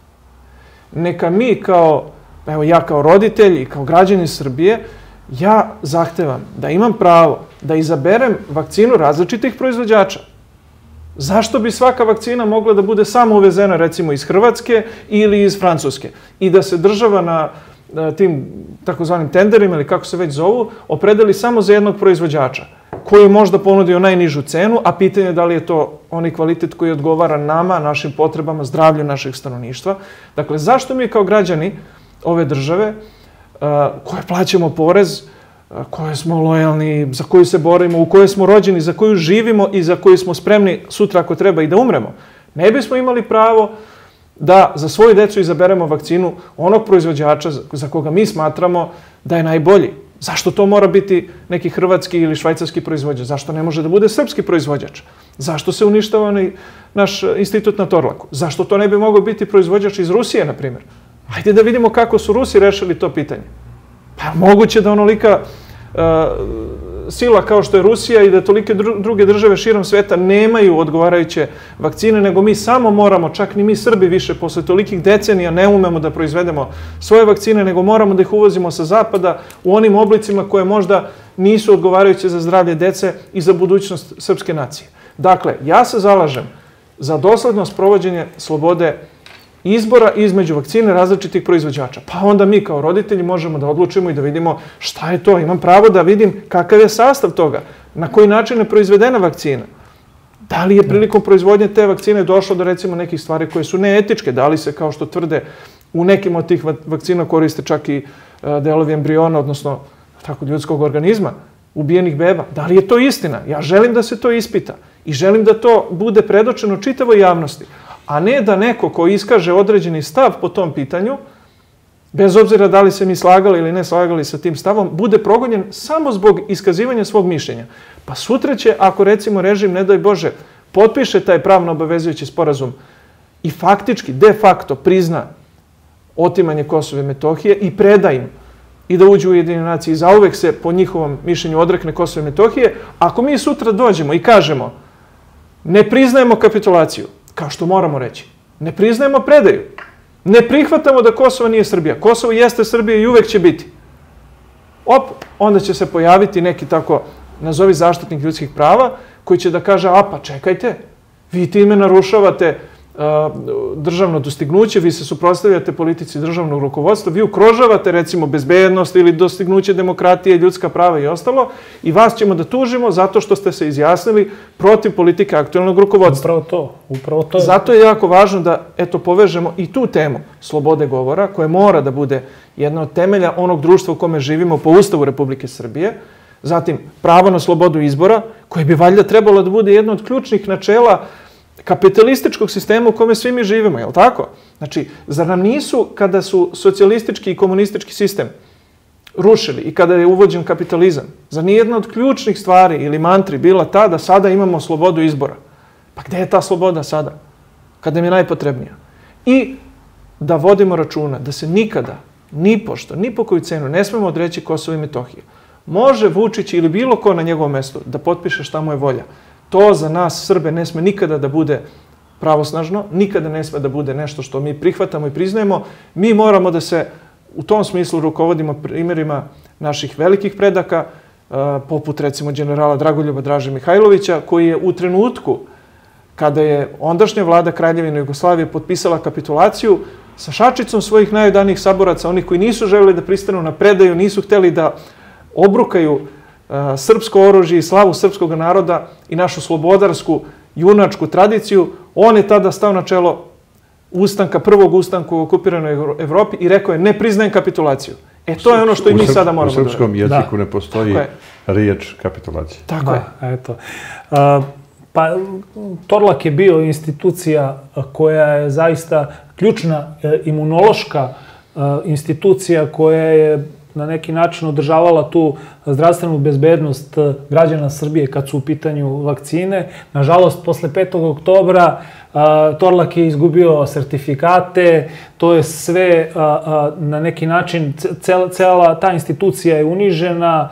Neka mi kao, evo ja kao roditelj i kao građanin Srbije, ja zahtevam da imam pravo da izaberem vakcinu različitih proizvođača. Zašto bi svaka vakcina mogla da bude samo uvezena recimo iz Hrvatske ili iz Francuske i da se država na tim takozvanim tenderima ili kako se već zovu opredeli samo za jednog proizvođača koji možda ponudio najnižu cenu, a pitanje je da li je to onaj kvalitet koji odgovara nama, našim potrebama, zdravlju našeg stanovništva. Dakle, zašto mi kao građani ove države koje plaćamo porez, koje smo lojalni, za koju se borimo, u kojoj smo rođeni, za koju živimo i za koju smo spremni sutra ako treba i da umremo, ne bismo imali pravo da za svoju decu izaberemo vakcinu onog proizvođača za koga mi smatramo da je najbolji. Zašto to mora biti neki hrvatski ili švajcarski proizvođač? Zašto ne može da bude srpski proizvođač? Zašto se uništava naš institut na Torlaku? Zašto to ne bi mogao biti proizvođač iz Rusije, na primjer? Hajde da vidimo kako su Rusi rešili to pitanje. Pa moguće da onolika uh, sila kao što je Rusija i da tolike dru druge države širom sveta nemaju odgovarajuće vakcine, nego mi samo moramo, čak ni mi Srbi više, posle tolikih decenija ne umemo da proizvedemo svoje vakcine, nego moramo da ih uvozimo sa zapada u onim oblicima koje možda nisu odgovarajuće za zdravlje dece i za budućnost srpske nacije. Dakle, ja se zalažem za dosledno sprovođenje slobode izbora između vakcine različitih proizvođača. Pa onda mi kao roditelji možemo da odlučimo i da vidimo šta je to. Imam pravo da vidim kakav je sastav toga, na koji način je proizvedena vakcina. Da li je prilikom proizvodnje te vakcine došlo do recimo nekih stvari koje su neetičke, da li se, kao što tvrde, u nekim od tih vakcina koriste čak i delovi embriona, odnosno tako, ljudskog organizma, ubijenih beba. Da li je to istina? Ja želim da se to ispita i želim da to bude predočeno čitavoj javnosti, a ne da neko ko iskaže određeni stav po tom pitanju, bez obzira da li se mi slagali ili ne slagali sa tim stavom, bude progonjen samo zbog iskazivanja svog mišljenja. Pa sutra će, ako recimo režim, ne daj Bože, potpiše taj pravno obavezujući sporazum i faktički, de facto prizna otimanje Kosova i Metohije i preda im i da uđu u Ujedinjene nacije i zauvek se po njihovom mišljenju odrekne Kosova i Metohije, ako mi sutra dođemo i kažemo ne priznajemo kapitulaciju, kao što moramo reći, ne priznajemo predaju, ne prihvatamo da Kosovo nije Srbija, Kosovo jeste Srbija i uvek će biti, op, onda će se pojaviti neki tako, nazovi zaštitnik ljudskih prava, koji će da kaže, a pa čekajte, vi time narušavate državno dostignuće, vi se suprotstavljate politici državnog rukovodstva, vi ukrožavate recimo bezbednost ili dostignuće demokratije, ljudska prava i ostalo i vas ćemo da tužimo zato što ste se izjasnili protiv politike aktualnog rukovodstva. Upravo to. Upravo to. Zato je jako važno da eto povežemo i tu temu slobode govora, koja mora da bude jedna od temelja onog društva u kome živimo po Ustavu Republike Srbije, zatim pravo na slobodu izbora, koje bi valjda trebalo da bude jedno od ključnih načela kapitalističkog sistema u kome svi mi živimo, je li tako? Znači, zar nam nisu, kada su socijalistički i komunistički sistem rušili i kada je uvođen kapitalizam, zar nije jedna od ključnih stvari ili mantri bila ta da sada imamo slobodu izbora? Pa gde je ta sloboda sada? Kada mi je najpotrebnija? I da vodimo računa da se nikada, ni pošto, ni po koju cenu ne smemo odreći Kosovo i Metohije. Može Vučić ili bilo ko na njegovom mestu da potpiše šta mu je volja. To za nas Srbe ne sme nikada da bude pravosnažno, nikada ne sme da bude nešto što mi prihvatamo i priznajemo. Mi moramo da se u tom smislu rukovodimo primjerima naših velikih predaka, poput recimo generala Dragoljuba Draže Mihajlovića, koji je u trenutku kada je ondašnja vlada Kraljevine Jugoslavije potpisala kapitulaciju sa šačicom svojih najodanijih saboraca, onih koji nisu želeli da pristanu na predaju, nisu hteli da obrukaju srpsko oružje i slavu srpskog naroda i našu slobodarsku, junačku tradiciju, on je tada stao na čelo ustanka, prvog ustanka u okupiranoj Evropi i rekao je ne priznajem kapitulaciju. E, to je ono što i mi sada moramo da... U srpskom jeziku ne postoji riječ kapitulacija. Tako je. Eto. Pa, Torlak je bio institucija koja je zaista ključna imunološka institucija koja je na neki način održavala tu zdravstvenu bezbednost građana Srbije kad su u pitanju vakcine. Nažalost, posle petog oktobra Torlak je izgubio sertifikate, to je sve na neki način, cela ta institucija je unižena,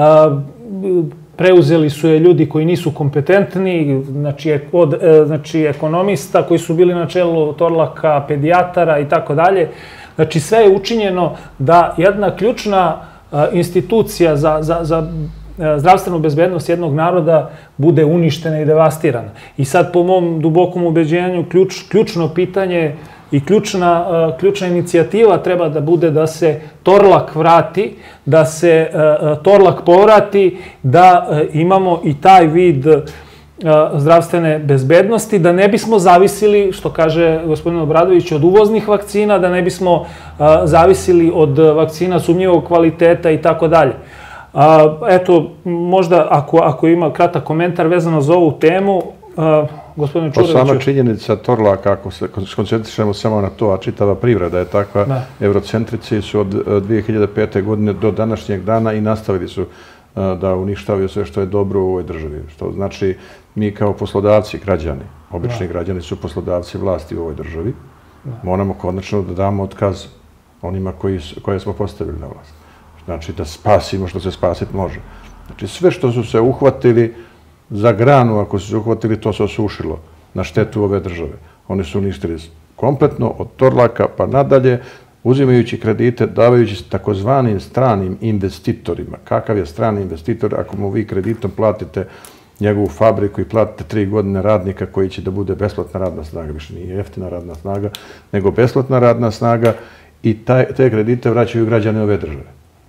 preuzeli su je ljudi koji nisu kompetentni, znači, od, znači ekonomista koji su bili na čelu Torlaka, pedijatara i tako dalje. Znači, sve je učinjeno da jedna ključna institucija za, za, za zdravstvenu bezbednost jednog naroda bude uništena i devastirana. I sad, po mom dubokom ubeđenju, ključ, ključno pitanje i ključna, ključna inicijativa treba da bude da se Torlak vrati, da se Torlak povrati, da imamo i taj vid zdravstvene bezbednosti, da ne bismo zavisili, što kaže gospodin Obradović, od uvoznih vakcina, da ne bismo zavisili od vakcina sumnjivog kvaliteta i tako dalje. Eto, možda ako, ako ima kratak komentar vezano za ovu temu, gospodin Čureviću... Sama činjenica Torlaka, ako se koncentrišemo samo na to, a čitava privreda je takva, da. Eurocentrici su od dvije hiljade pete. godine do današnjeg dana i nastavili su da uništavaju sve što je dobro u ovoj državi. Što znači, mi kao poslodavci, građani, obični da. građani su poslodavci vlasti u ovoj državi, da. moramo konačno da damo otkaz onima koji, koje smo postavili na vlast. Znači, da spasimo što se spasiti može. Znači, sve što su se uhvatili za granu, ako su se uhvatili, to se osušilo na štetu ove države. Oni su uništili kompletno od Torlaka pa nadalje, uzimajući kredite, davajući takozvanim stranim investitorima. Kakav je strani investitor ako mu vi kreditom platite njegovu fabriku i platite tri godine radnika koji će da bude besplatna radna snaga, više nije jeftina radna snaga, nego besplatna radna snaga i te kredite vraćaju građane ove države.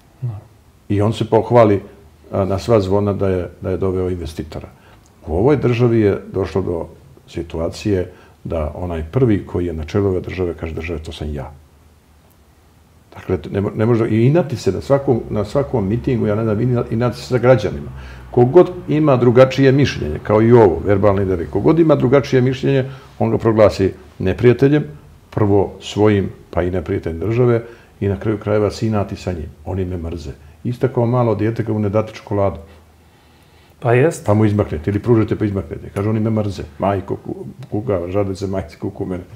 I on se pohvali na sva zvona da je, da je doveo investitora. U ovoj državi je došlo do situacije da onaj prvi koji je na čelu ove države kaže države, to sam ja. Dakle, ne, ne može, i inati se na svakom, na svakom mitingu, ja ne znam, inati se sa građanima. Kogod ima drugačije mišljenje, kao i ovo, verbalni delik, kogod ima drugačije mišljenje, on ga proglasi neprijateljem, prvo svojim, pa i neprijateljem države, i na kraju krajeva se inati sa njim. Oni me mrze. Isto kao malo dijete kad mu ne date čokoladu. Pa jest. Pa mu izmaknete, ili pružite pa izmaknete. Kaže, oni me mrze. Majko, kuga, žade se majci kuku mene.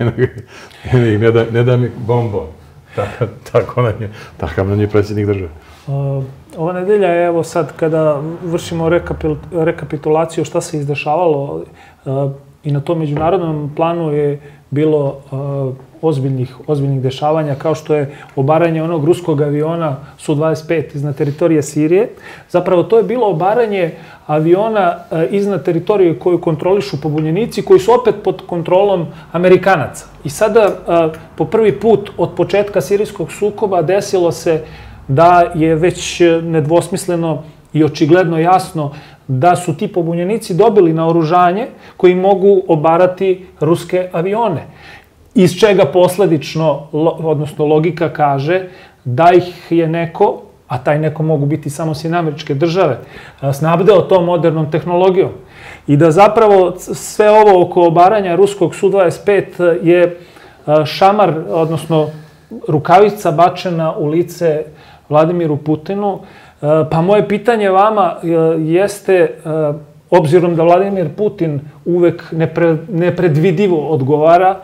ne, da, ne da mi bombo. Tako, tako nam je, takav nam je predsjednik države. Uh, ova nedelja je, evo sad, kada vršimo rekapil, rekapitulaciju šta se izdešavalo, uh, i na tom međunarodnom planu je bilo uh, ozbiljnih, ozbiljnih dešavanja, kao što je obaranje onog ruskog aviona Su dvadeset pet iznad teritorije Sirije. Zapravo, to je bilo obaranje aviona uh, iznad teritorije koju kontrolišu pobunjenici, koji su opet pod kontrolom Amerikanaca. I sada, uh, po prvi put od početka sirijskog sukoba, desilo se da je već nedvosmisleno i očigledno jasno da su ti pobunjenici dobili naoružanje koji mogu obarati ruske avione. Iz čega posledično, odnosno logika kaže da ih je neko, a taj neko mogu biti samo Sjedinjene Američke Države, snabdeo tom modernom tehnologijom. I da zapravo sve ovo oko obaranja ruskog Su dvadeset pet je šamar, odnosno rukavica bačena u lice Vladimiru Putinu. Pa moje pitanje vama jeste, obzirom da Vladimir Putin uvek nepre, nepredvidivo odgovara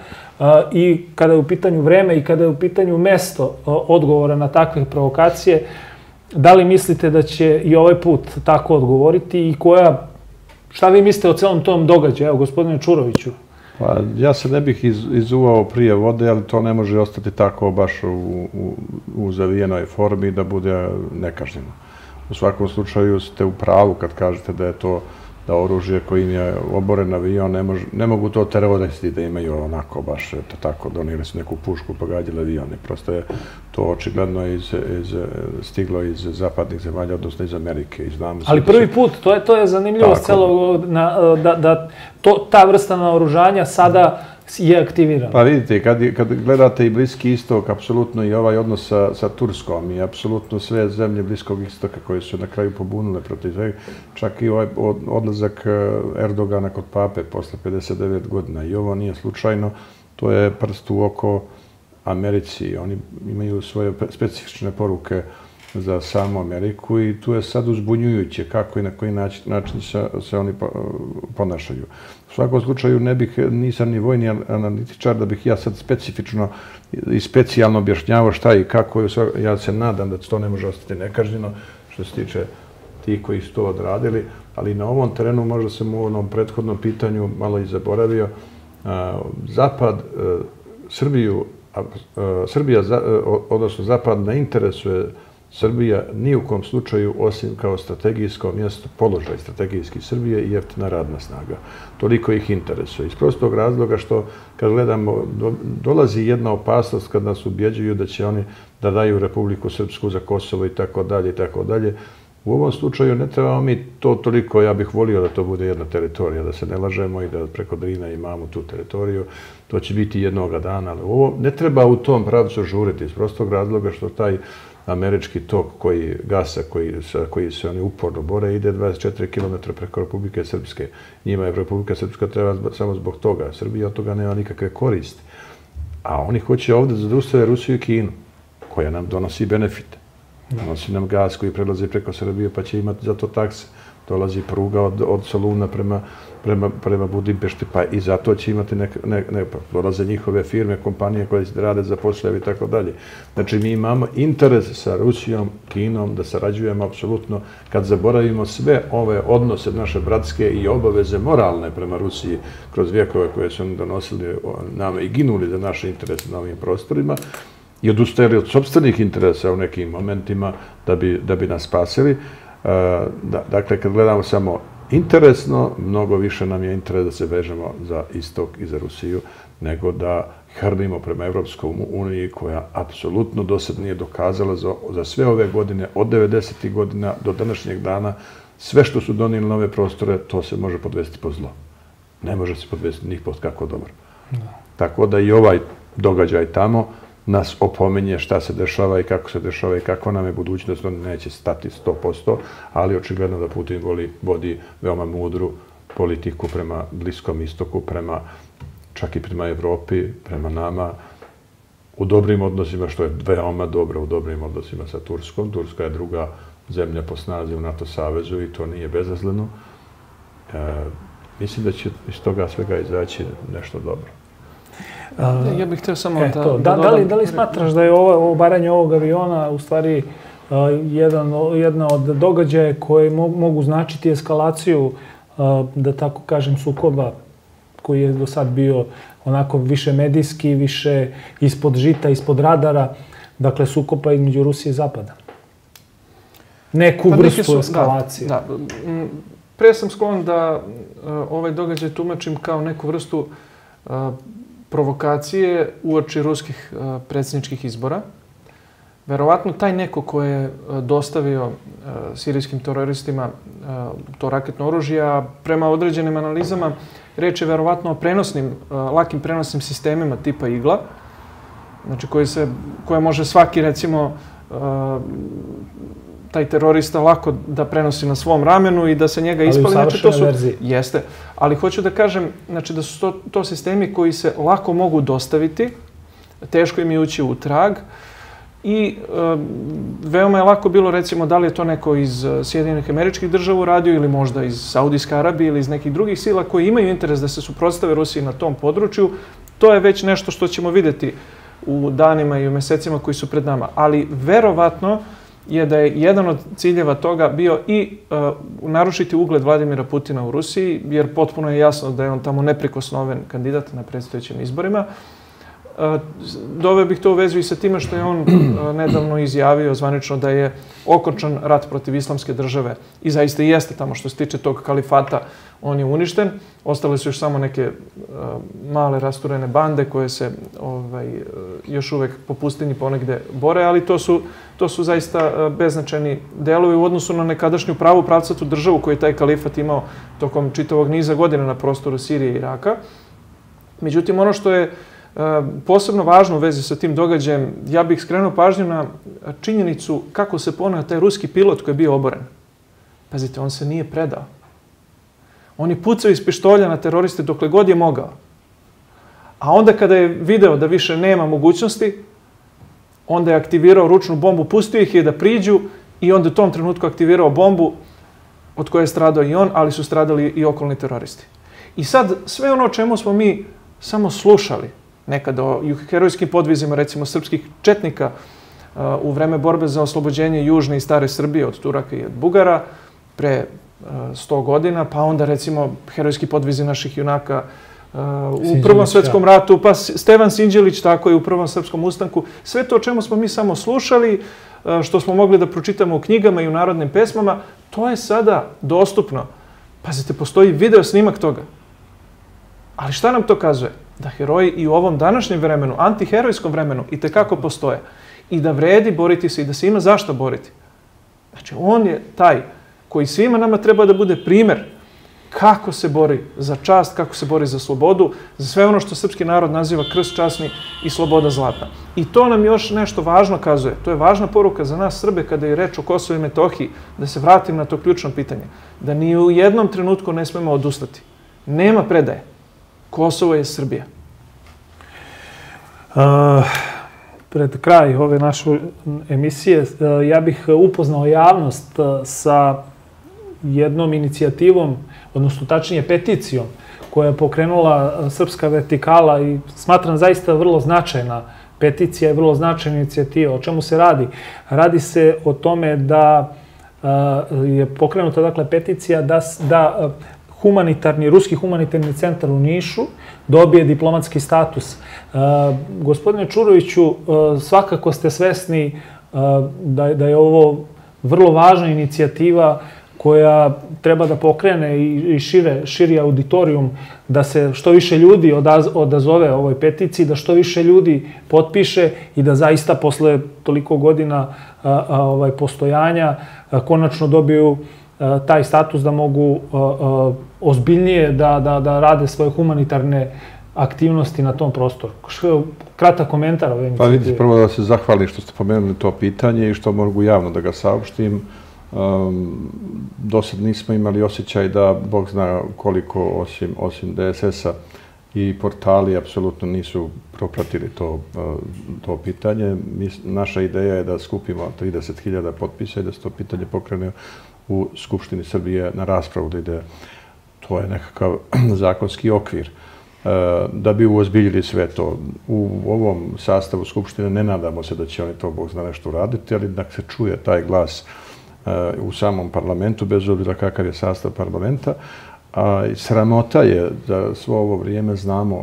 i kada je u pitanju vreme i kada je u pitanju mesto odgovora na takve provokacije, da li mislite da će i ovaj put tako odgovoriti i koja, šta vi mislite o celom tom događaju, evo gospodine Čuroviću? Pa, ja se ne bih iz, izuvao prije vode, ali to ne može ostati tako baš u, u, u zavijenoj formi da bude nekažnjeno. U svakom slučaju ste u pravu kad kažete da je to da oružje kojim je oboren avion, ne, može, ne mogu to teroristi da imaju onako baš, to tako, donijeli su neku pušku, pogađali avione. Prosto je to očigledno iz, iz, stiglo iz zapadnih zemalja, odnosno iz Amerike. I znamo ali prvi put, to je, to je zanimljivost celog, na, da, da to, ta vrsta naoružanja sada je aktivirana. Pa vidite, kad, kad gledate i Bliski istok, apsolutno i ovaj odnos sa, sa Turskom i apsolutno sve zemlje Bliskog istoka koje su na kraju pobunile protiv svega, čak i ovaj odlazak Erdogana kod pape posle pedeset devet godina. I ovo nije slučajno, to je prst u oko Americi. Oni imaju svoje specifične poruke za samu Ameriku i tu je sad uzbunjujuće kako i na koji način, način se, se oni ponašaju. U svakom slučaju ne bih, nisam ni vojni analitičar da bih ja sad specifično i specijalno objašnjavao šta i kako. Ja se nadam da to ne može ostati nekažnjeno što se tiče tih koji su to odradili, ali na ovom terenu možda sam u onom prethodnom pitanju malo i zaboravio. Zapad, Srbiju, Srbija, odnosno Zapad ne interesuje Srbija ni u kom slučaju, osim kao strategijsko mjesto, položaj strategijski Srbije i jeftina radna snaga. Toliko ih interesuje. Iz prostog razloga što, kad gledamo, dolazi jedna opasnost kad nas ubjeđuju da će oni da daju Republiku Srpsku za Kosovo i tako dalje i tako dalje. U ovom slučaju ne trebamo mi to toliko, ja bih volio da to bude jedna teritorija, da se ne lažemo i da preko Drina imamo tu teritoriju. To će biti jednoga dana, ali ovo ne treba u tom pravcu žuriti iz prostog razloga što taj američki tok koji gasa, koji, koji se oni uporno bore, ide dvadeset četiri kilometra preko Republike Srpske. Njima je Republika Srpska treba samo zbog toga. Srbija od toga nema nikakve koristi. A oni hoće ovdje da zadustave Rusiju i Kinu, koja nam donosi benefite. Donosi nam gas koji prelazi preko Srbije, pa će imati za to takse. Dolazi pruga od, od Soluna prema, prema, prema Budimpešti, pa i zato će imati neke, ne, ne, dolaze njihove firme, kompanije koje rade za poslove i tako dalje. Znači, mi imamo interes sa Rusijom, Kinom, da sarađujemo apsolutno kad zaboravimo sve ove odnose naše bratske i obaveze moralne prema Rusiji kroz vjekove koje su oni donosili nama i ginuli za naše interese na ovim prostorima i odustajali od sopstvenih interesa u nekim momentima da bi, da bi nas spasili. Dakle, kad gledamo samo interesno, mnogo više nam je interes da se vežemo za istok i za Rusiju, nego da hrlimo prema Evropskoj uniji koja apsolutno do sad nije dokazala za, za sve ove godine, od devedesetih godina do današnjeg dana, sve što su donijeli nove prostore, to se može podvesti po zlo. Ne može se podvesti njih pod kako dobro. Tako da i ovaj događaj tamo nas opominje šta se dešava i kako se dešava i kakva nam je budućnost. On neće stati sto posto, ali očigledno da Putin vodi veoma mudru politiku prema Bliskom istoku, prema čak i prema Evropi, prema nama, u dobrim odnosima, što je veoma dobro, u dobrim odnosima sa Turskom. Turska je druga zemlja po snazi u NATO savezu i to nije bezazleno. Mislim da će iz toga svega izaći nešto dobro. Ja bih htio samo da dodam... Da li smatraš da je obaranje ovog aviona u stvari jedna od događaja koje mogu značiti eskalaciju, da tako kažem, sukoba koji je do sad bio onako više medijski, više ispod žita, ispod radara, dakle sukoba između Rusije i Zapada? Neku vrstu eskalacije. Da, pre sam sklon da ovaj događaj tumačim kao neku vrstu provokacije uoči ruskih predsjedničkih izbora. Verovatno taj neko ko je dostavio sirijskim teroristima to raketno oružje, a prema određenim analizama reč je verovatno o prenosnim, lakim prenosnim sistemima tipa igla, znači koje može svaki, recimo, taj terorista lako da prenosi na svom ramenu i da se njega ispali. Ali u savršenoj verziji. Jeste. Ali hoću da kažem da su to sistemi koji se lako mogu dostaviti, teško im je ući u trag i veoma je lako bilo, recimo, da li je to neko iz Sjedinjenih Američkih Država uradio ili možda iz Saudijske Arabije ili iz nekih drugih sila koji imaju interes da se suprotstave Rusiji na tom području. To je već nešto što ćemo vidjeti u danima i u mesecima koji su pred nama. Ali verovatno je da je jedan od ciljeva toga bio i narušiti ugled Vladimira Putina u Rusiji, jer potpuno je jasno da je on tamo neprikosnoven kandidat na predstojećim izborima. Doveo bih to u vezu i sa time što je on nedavno izjavio zvanično da je okončan rat protiv islamske države i zaista i jeste tamo što se tiče tog kalifata, on je uništen. Ostale su još samo neke male rasturene bande koje se još uvek po pustinji ponegde bore, ali to su zaista beznačajni delovi u odnosu na nekadašnju pravu pravcatu državu koju je taj kalifat imao tokom čitavog niza godina na prostoru Sirije i Iraka. Međutim, ono što je posebno važno u vezi sa tim događajem, ja bih skrenuo pažnju na činjenicu kako se poneo taj ruski pilot koji je bio oboren. Pazite, on se nije predao. On je pucao iz pištolja na teroriste dokle god je mogao. A onda kada je video da više nema mogućnosti, onda je aktivirao ručnu bombu, pustio ih je da priđu i onda u tom trenutku aktivirao bombu od koje je stradao i on, ali su stradali i okolni teroristi. I sad sve ono o čemu smo mi samo slušali, nekada o herojskim podvizima, recimo, srpskih četnika u vreme borbe za oslobođenje Južne i Stare Srbije od Turaka i od Bugara pre sto godina, pa onda, recimo, herojski podvizi naših junaka u Prvom svetskom ratu, pa Stevan Sinđelić, tako i u Prvom srpskom ustanku. Sve to o čemu smo mi samo slušali, što smo mogli da pročitamo u knjigama i u narodnim pesmama, to je sada dostupno. Pazite, postoji video snimak toga. Ali šta nam to kazuje? Da heroji i u ovom današnjem vremenu, antiherojskom vremenu, i tekako postoje. I da vredi boriti se i da se ima zašto boriti. Znači, on je taj koji svima nama treba da bude primer kako se bori za čast, kako se bori za slobodu, za sve ono što srpski narod naziva krst časni i sloboda zlatna. I to nam još nešto važno kazuje. To je važna poruka za nas Srbe kada je reč o Kosovu i Metohiji, da se vratim na to ključno pitanje. Da ni u jednom trenutku ne smemo odustati. Nema predaje. Kosovo je Srbija. Pred kraj ove naše emisije ja bih upoznao javnost sa jednom inicijativom, odnosno tačnije peticijom, koja je pokrenula Srpska vertikala i smatram zaista vrlo značajna peticija i vrlo značajna inicijativa. O čemu se radi? Radi se o tome da je pokrenuta, dakle, peticija da humanitarni, ruski humanitarni centar u Nišu dobije diplomatski status. Gospodine Čuroviću, svakako ste svesni da je ovo vrlo važna inicijativa koja treba da pokrene i šire, širi auditorijum, da se što više ljudi odaz, odazove ovoj peticiji, da što više ljudi potpiše i da zaista posle toliko godina a, a, ovaj, postojanja a, konačno dobiju a, taj status da mogu a, a, ozbiljnije da, da, da rade svoje humanitarne aktivnosti na tom prostoru. Kratak komentar ove inicijative. Pa vidite, prvo da se zahvalim što ste pomenuli to pitanje i što mogu javno da ga saopštim. Um, do sad nismo imali osjećaj da, Bog zna koliko, osim, osim D S S-a i portali, apsolutno nisu propratili to, to pitanje. Mi, naša ideja je da skupimo trideset hiljada potpisa i da se to pitanje pokrene u Skupštini Srbije na raspravu, da ide, to je nekakav zakonski okvir. Da bi uozbiljili sve to. U ovom sastavu Skupštine ne nadamo se da će oni to, Bog zna, nešto uraditi, ali da se čuje taj glas u samom parlamentu, bez obzira kakav je sastav parlamenta. A sramota je da svo ovo vrijeme znamo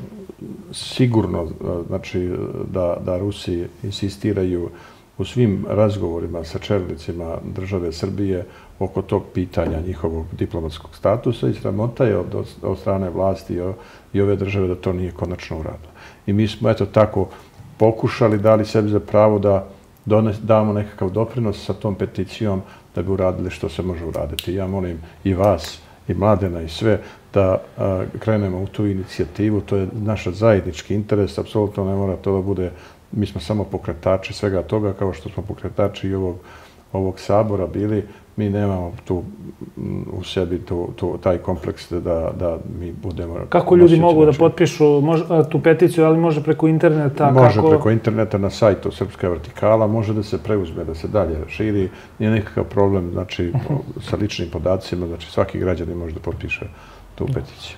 sigurno, znači, da, da Rusi insistiraju u svim razgovorima sa čelnicima države Srbije oko tog pitanja njihovog diplomatskog statusa i sramota je od, od strane vlasti i, i ove države da to nije konačno uradilo. I mi smo eto tako pokušali, dali sebi za pravo da dones, damo nekakav doprinos sa tom peticijom da bi uradili što se može uraditi. Ja molim i vas, i Mladena i sve da a, krenemo u tu inicijativu. To je naš zajednički interes, apsolutno ne mora to da bude, mi smo samo pokretači svega toga, kao što smo pokretači i ovog, ovog sabora bili. Mi nemamo tu u sebi tu, tu, taj kompleks da, da mi budemo... Kako ljudi mogu da potpišu mož, tu peticiju, ali može preko interneta? Može kako... preko interneta na sajtu Srpska vertikala, može da se preuzme, da se dalje širi. Nije nekakav problem, znači, sa ličnim podacima, znači svaki građanin može da potpiše tu peticiju.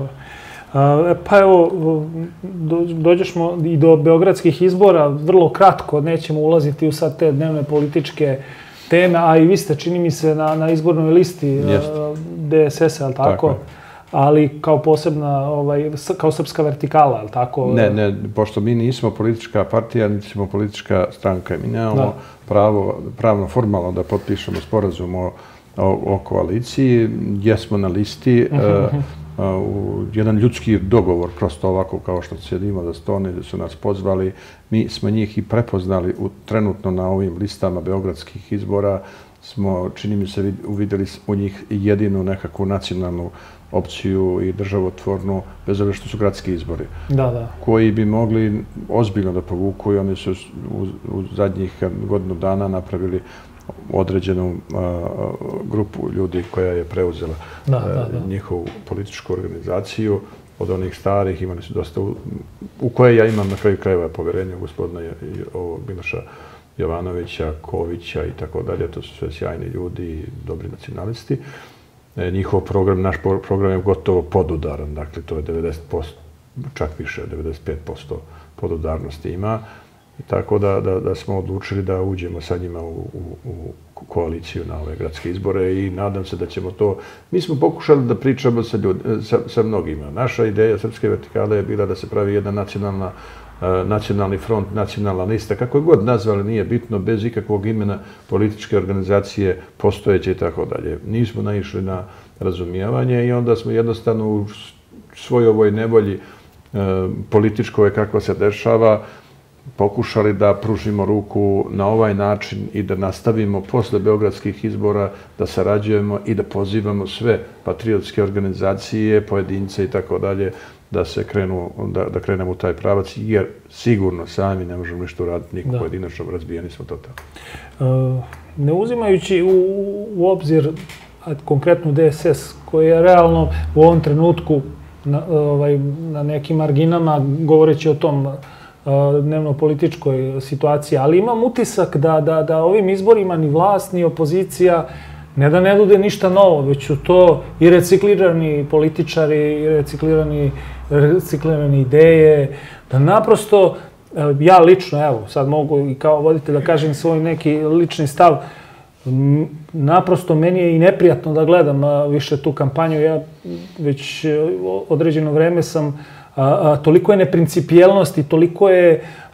Pa evo, dođemo i do beogradskih izbora, vrlo kratko, nećemo ulaziti u sad te dnevne političke teme, a i vi ste, čini mi se, na, na izbornoj listi uh, D S S-a, je li tako? Tako je. Ali kao posebna, ovaj, kao Srpska vertikala, je li tako? Ne, ne, pošto mi nismo politička partija, niti smo politička stranka. Mi nemamo pravo, pravno, formalno da potpišemo sporazum o, o, o koaliciji. Jesmo na listi. Uh -huh. uh, u jedan ljudski dogovor, prosto ovako kao što sjedimo za stone, gdje su nas pozvali. Mi smo njih i prepoznali u, trenutno na ovim listama beogradskih izbora. Smo, čini mi se, uvidjeli u njih jedinu nekakvu nacionalnu opciju i državotvornu, bez obzira što su gradski izbori, da, da. koji bi mogli ozbiljno da povuku i oni su u, u zadnjih godinu dana napravili određenu a, grupu ljudi koja je preuzela da, da, da. njihovu političku organizaciju. Od onih starih imali su dosta, u, u koje ja imam na kraju krajeva poverenje u gospodina ovog Miloša Jovanovića, Kovića i tako dalje. To su sve sjajni ljudi i dobri nacionalisti. E, njihov program, naš program je gotovo podudaran, dakle to je devedeset posto, čak više, devedeset pet posto podudarnosti ima. Tako da, da, da smo odlučili da uđemo sa njima u, u, u koaliciju na ove gradske izbore i nadam se da ćemo to... Mi smo pokušali da pričamo sa, ljud, sa, sa mnogima. Naša ideja Srpske vertikale je bila da se pravi jedna nacionalna, uh, nacionalni front, nacionalna lista, kako je god nazvali, nije bitno, bez ikakvog imena političke organizacije, postojeće i tako dalje. Nismo naišli na razumijevanje i onda smo jednostavno u svoj ovoj nevolji uh, političkoj kako se dešava, pokušali da pružimo ruku na ovaj način i da nastavimo posle beogradskih izbora, da sarađujemo i da pozivamo sve patriotske organizacije, pojedince i tako dalje, da se krenu, da, da krenemo u taj pravac, jer sigurno sami ne možemo ništa uraditi, niko da. Pojedinačno, razbijeni smo totalno. Uh, ne uzimajući u, u obzir konkretnu D S S, koja je realno u ovom trenutku na, ovaj, na nekim marginama, govoreći o tom dnevno-političkoj situaciji, ali imam utisak da, da, da ovim izborima ni vlast, ni opozicija ne da ne nude ništa novo, već su to i reciklirani političari, i reciklirani, reciklirani ideje, da naprosto, ja lično, evo, sad mogu i kao voditelj da kažem svoj neki lični stav, naprosto meni je i neprijatno da gledam više tu kampanju. Ja već određeno vreme sam A, a, toliko je neprincipijelnosti, toliko je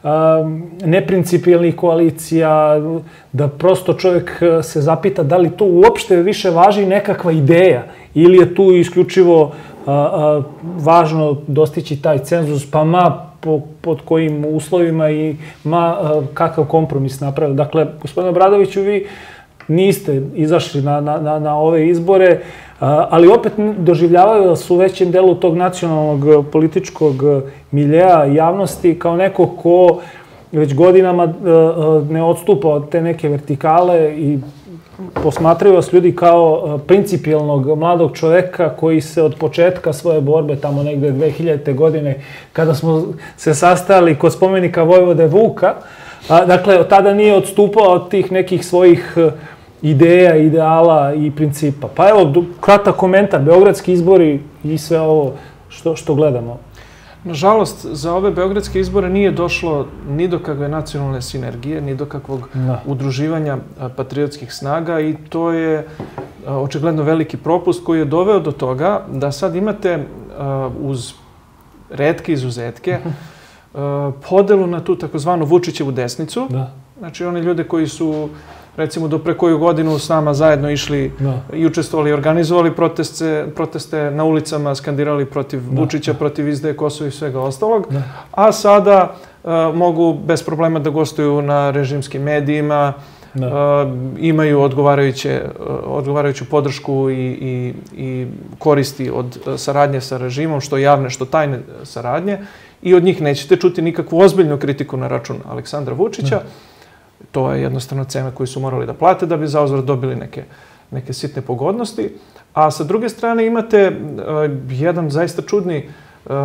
neprincipijelnih koalicija, da prosto čovjek se zapita da li tu uopšte više važi nekakva ideja ili je tu isključivo važno dostići taj cenzus, pa ma pod kojim uslovima i ma kakav kompromis napravili. Dakle, gospodine Obradoviću, vi niste izašli na, na, na ove izbore, ali opet doživljavaju vas u većem delu tog nacionalnog političkog miljeja javnosti kao neko ko već godinama ne odstupa od te neke vertikale i posmatraju vas ljudi kao principijelnog mladog čoveka koji se od početka svoje borbe, tamo negde dve hiljadite. godine, kada smo se sastajali kod spomenika Vojvode Vuka, dakle, od tada nije odstupao od tih nekih svojih ideja, ideala i principa. Pa evo, kratak komentar, beogradski izbori i sve ovo što, što gledamo. Nažalost, za ove beogradske izbore nije došlo ni do kakve nacionalne sinergije, ni do kakvog udruživanja patriotskih snaga i to je očigledno veliki propust koji je doveo do toga da sad imate uz retke izuzetke podelu na tu takozvanu Vučićevu desnicu. Znači, oni ljude koji su recimo do pre koju godinu s nama zajedno išli i učestvovali i organizovali proteste na ulicama, skandirali protiv Vučića, protiv izdaje Kosova i svega ostalog, a sada mogu bez problema da gostuju na režimskim medijima, imaju odgovarajuću podršku i koristi od saradnje sa režimom, što javne, što tajne saradnje, i od njih nećete čuti nikakvu ozbiljnu kritiku na račun Aleksandra Vučića. To je jednostavno cena koju su morali da plate da bi zauzvrat dobili neke, neke sitne pogodnosti. A sa druge strane imate uh, jedan zaista čudni uh,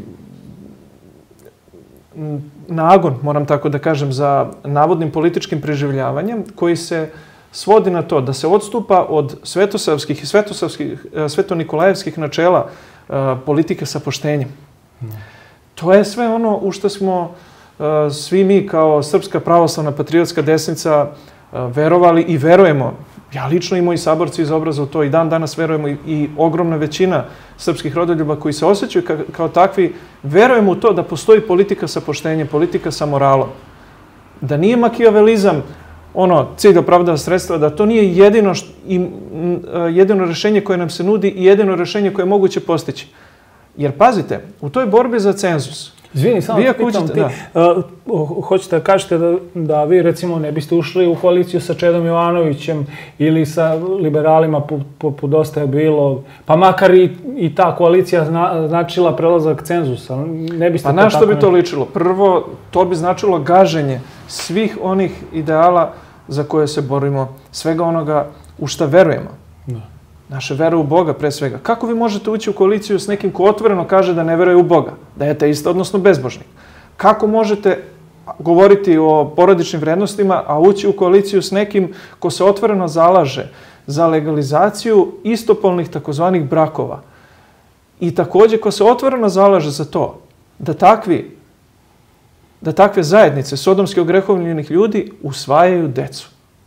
nagon, moram tako da kažem, za navodnim političkim preživljavanjem koji se svodi na to da se odstupa od svetosavskih i svetonikolajevskih načela uh, politike sa poštenjem. Mm. To je sve ono u što smo svi mi kao Srpska pravoslavna patriotska desnica verovali i verujemo. Ja lično i moji saborci iz Obraza u to i dan danas verujemo i ogromna većina srpskih rodoljuba koji se osjećaju kao takvi, verujemo u to da postoji politika sa poštenjem, politika sa moralom. Da nije makijavelizam ono, cilj opravdava sredstva, da to nije jedino, jedino rešenje koje nam se nudi i jedino rešenje koje je moguće postići. Jer pazite, u toj borbi za cenzus, izvini, samo te pitam ti, hoćete da kažete da vi recimo ne biste ušli u koaliciju sa Čedom Jovanovićem ili sa liberalima poput Dosta je bilo, pa makar i ta koalicija značila prelazak cenzusa, ne biste to tako... Pa na što bi to ličilo? Prvo, to bi značilo gaženje svih onih ideala za koje se borimo, svega onoga u šta verujemo. Naše vere u Boga, pre svega. Kako vi možete ući u koaliciju s nekim ko otvoreno kaže da ne veruje u Boga, da je ateista, odnosno bezbožnik? Kako možete govoriti o porodičnim vrednostima, a ući u koaliciju s nekim ko se otvoreno zalaže za legalizaciju istopolnih takozvanih brakova? I također ko se otvoreno zalaže za to da takvi, da takve zajednice sodomski ogrehovljenih ljudi usvajaju decu?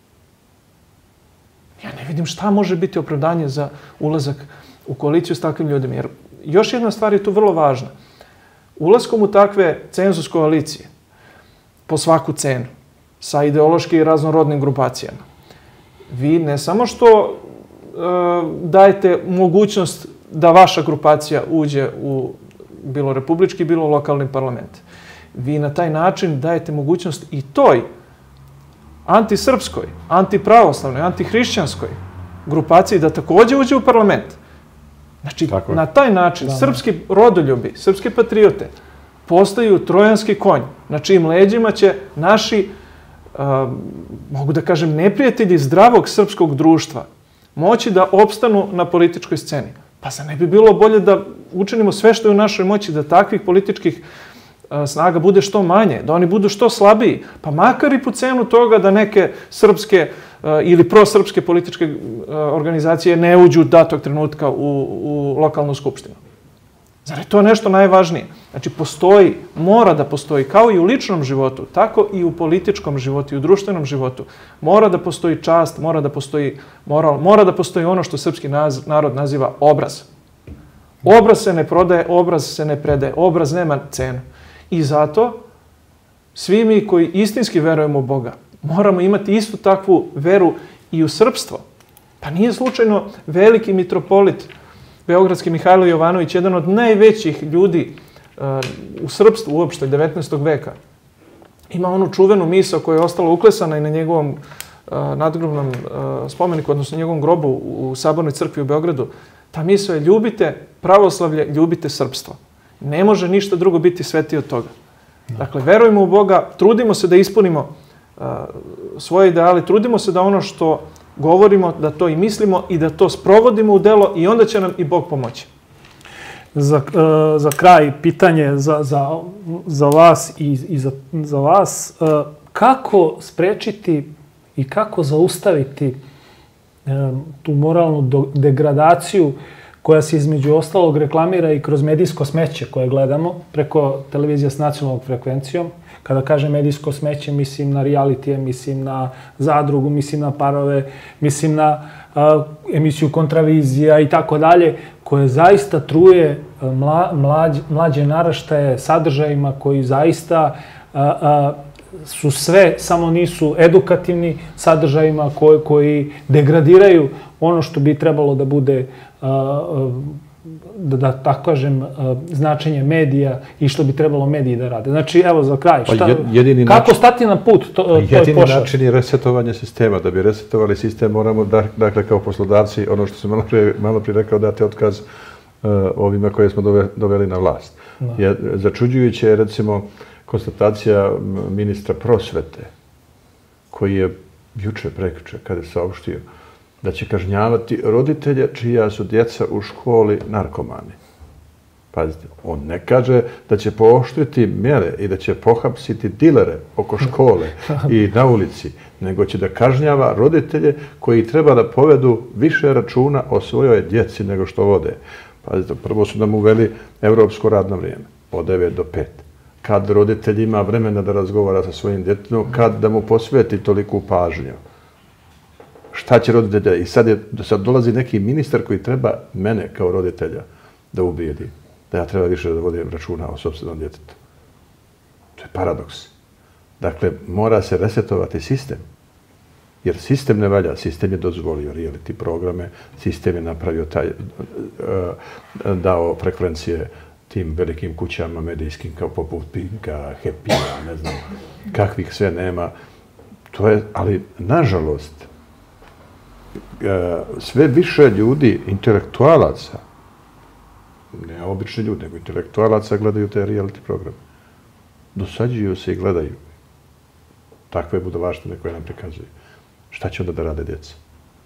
Ja ne vidim šta može biti opravdanje za ulazak u koaliciju s takvim ljudima. Jer još jedna stvar je tu vrlo važna. Ulaskom u takve cenzus koalicije, po svaku cenu, sa ideološki i raznorodnim grupacijama, vi ne samo što e, dajete mogućnost da vaša grupacija uđe u bilo republički, bilo lokalni parlament. Vi na taj način dajete mogućnost i toj antisrpskoj, antipravoslavnoj, antihrišćanskoj grupaciji da također uđe u parlament. Znači, na taj način srpski rodoljubi, srpske patriote postaju trojanski konj, na čijim leđima će naši, mogu da kažem, neprijatelji zdravog srpskog društva moći da opstanu na političkoj sceni. Pa za ne bi bilo bolje da učinimo sve što je u našoj moći da takvih političkih snaga bude što manje, da oni budu što slabiji, pa makar i po cenu toga da neke srpske ili prosrpske političke organizacije ne uđu datog trenutka u, u lokalnu skupštinu. Zar je to nešto najvažnije? Znači, postoji, mora da postoji, kao i u ličnom životu, tako i u političkom životu i u društvenom životu. Mora da postoji čast, mora da postoji moral, mora da postoji ono što srpski narod naziva obraz. Obraz se ne prodaje, obraz se ne predaje, obraz nema cenu. I zato svi mi koji istinski verujemo u Boga, moramo imati istu takvu veru i u srpstvo. Pa nije slučajno veliki mitropolit beogradski Mihajlo Jovanović, jedan od najvećih ljudi uh, u srpstvu uopšte devetnaestog veka. Ima onu čuvenu misao koja je ostala uklesana i na njegovom uh, nadgrobnom uh, spomeniku, odnosno njegovom grobu u Sabornoj crkvi u Beogradu. Ta misao je ljubite pravoslavlje, ljubite srpstvo. Ne može ništa drugo biti svetije od toga. Dakle, verujemo u Boga, trudimo se da ispunimo uh, svoje ideale, trudimo se da ono što govorimo, da to i mislimo i da to sprovodimo u delo i onda će nam i Bog pomoći. Za, uh, za kraj pitanje za, za, za vas i, i za, za vas. Uh, kako sprečiti i kako zaustaviti um, tu moralnu do, degradaciju koja se između ostalog reklamira i kroz medijsko smeće koje gledamo preko televizije s nacionalnom frekvencijom? Kada kažem medijsko smeće, mislim na realitije, mislim na Zadrugu, mislim na Parove, mislim na uh, emisiju Kontravizija i tako dalje, koje zaista truje mla, mlađ, mlađe naraštaje sadržajima koji zaista uh, uh, su sve, samo nisu edukativni sadržajima koji, koji degradiraju ono što bi trebalo da bude uh, uh, da, da tako kažem, uh, značenje medija i što bi trebalo mediji da rade. Znači, evo za kraj, šta, pa jedini kako način, stati na put to, toj pošasti? Jedini način je resetovanje sistema. Da bi resetovali sistem moramo, da, dakle, kao poslodavci, ono što sam malo prije, malo prije rekao, dati otkaz uh, ovima koje smo dove, doveli na vlast. No. Je, začuđujuće je, recimo, konstatacija ministra prosvete, koji je juče, prekjuče, kada je saopštio da će kažnjavati roditelje čija su djeca u školi narkomani. Pazite, on ne kaže da će pooštriti mjere i da će pohapsiti dilere oko škole i na ulici, nego će da kažnjava roditelje koji treba da povedu više računa o svojoj djeci nego što vode. Pazite, prvo su nam uveli evropsko radno vrijeme, od devet do pet. Kad roditelj ima vremena da razgovara sa svojim djetetom, kad da mu posveti toliku pažnju. Šta će roditelja? I sad, je, sad dolazi neki ministar koji treba mene kao roditelja da ubijedi, da ja treba više da vodim računa o sopstvenom djetetu. To je paradoks. Dakle, mora se resetovati sistem. Jer sistem ne valja. Sistem je dozvolio reality programe, sistem je napravio taj, dao frekvencije tim velikim kućama medijskim kao poput Pinka, Happy, ne znam, kakvih sve nema. To je, ali, nažalost, sve više ljudi, intelektualaca, ne obični ljudi, nego intelektualaca gledaju te reality programe. Dosađuju se i gledaju takve budalaštine koje nam prikazuju. Šta će onda da rade djeca?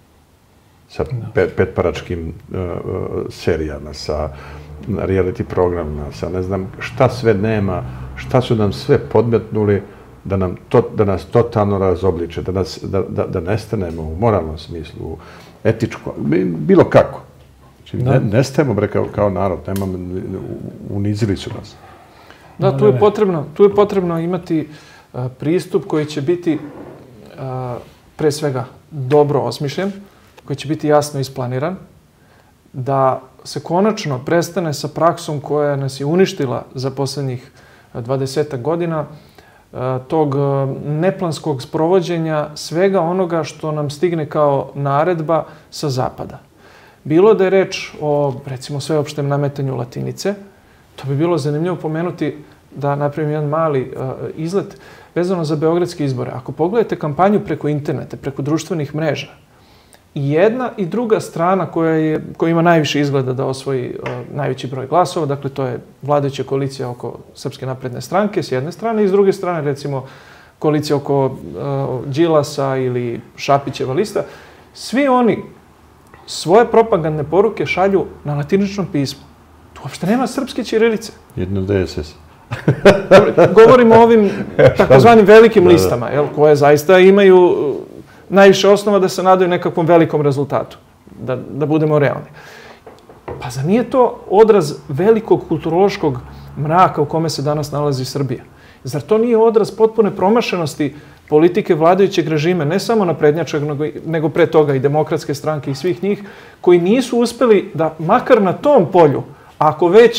Sa pet, petparačkim uh, serijama, sa reality programima, sa ne znam šta sve nema, šta su nam sve podmetnuli da, nam to, da nas totalno razobliče, da, nas, da, da, da nestanemo u moralnom smislu, u etičkom, bilo kako. Znači, ne, nestajemo bre kao, kao narod, nemam, unizili su nas. Da, tu je potrebno, tu je potrebno imati uh, pristup koji će biti uh, pre svega dobro osmišljen, koji će biti jasno isplaniran, da se konačno prestane sa praksom koja nas je uništila za posljednjih dvadesetak godina, tog neplanskog sprovođenja svega onoga što nam stigne kao naredba sa zapada. Bilo da je reč o, recimo, sveopštem nametanju latinice, to bi bilo zanimljivo pomenuti da napravim jedan mali uh, izlet vezano za beogradske izbore. Ako pogledate kampanju preko interneta, preko društvenih mreža, i jedna i druga strana koja, je, koja ima najviše izgleda da osvoji uh, najveći broj glasova, dakle to je vladajuća koalicija oko Srpske napredne stranke s jedne strane i s druge strane recimo koalicija oko uh, Đilasa ili Šapićeva lista, svi oni svoje propagandne poruke šalju na latiničnom pismu. Tu uopšte nema srpske ćirilice. Jedno D S S. Govorimo o ovim takozvanim velikim listama, jel, koje zaista imaju najviše osnova da se nadaju nekakvom velikom rezultatu, da, da budemo realni. Pa zar nije to odraz velikog kulturološkog mraka u kome se danas nalazi Srbija? Zar to nije odraz potpune promašenosti politike vladajućeg režima, ne samo naprednjačeg, nego, nego pre toga i demokratske stranke i svih njih, koji nisu uspeli da makar na tom polju, ako već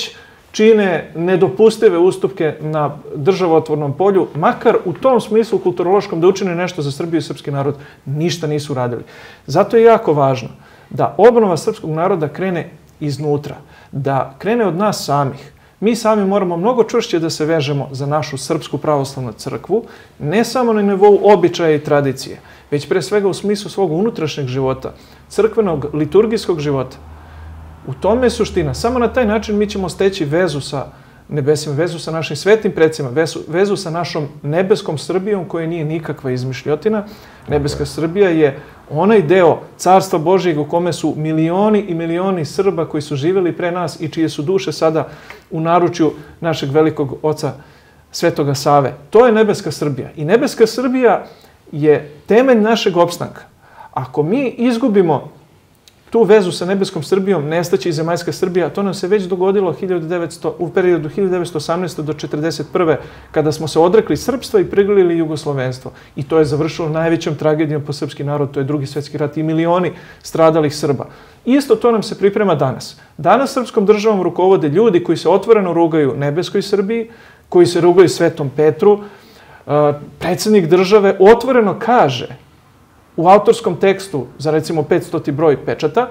čine nedopustive ustupke na državotvornom polju, makar u tom smislu kulturološkom da učine nešto za Srbiju i srpski narod, ništa nisu radili. Zato je jako važno da obnova srpskog naroda krene iznutra, da krene od nas samih. Mi sami moramo mnogo čvršće da se vežemo za našu Srpsku pravoslavnu crkvu, ne samo na nivou običaja i tradicije, već pre svega u smislu svog unutrašnjeg života, crkvenog, liturgijskog života. U tome je suština. Samo na taj način mi ćemo steći vezu sa nebesima, vezu sa našim svetim precima, vezu, vezu sa našom nebeskom Srbijom koja nije nikakva izmišljotina. Nebeska Srbija je onaj deo Carstva Božijeg u kome su milioni i milioni Srba koji su živjeli pre nas i čije su duše sada u naručju našeg velikog oca Svetoga Save. To je nebeska Srbija. I nebeska Srbija je temelj našeg opstanka. Ako mi izgubimo tu vezu sa nebeskom Srbijom, nestaće i zemaljska Srbija. To nam se već dogodilo hiljadu devetsto, u periodu hiljadu devetsto osamnaeste. do četrdeset prve. kada smo se odrekli srpstva i prigrlili jugoslovenstvo. I to je završilo najvećom tragedijom po srpski narod, to je Drugi svjetski rat i milioni stradalih Srba. Isto to nam se priprema danas. Danas srpskom državom rukovode ljudi koji se otvoreno rugaju nebeskoj Srbiji, koji se rugaju Svetom Petru. Predsjednik države otvoreno kaže u autorskom tekstu za recimo petstoti broj pečata,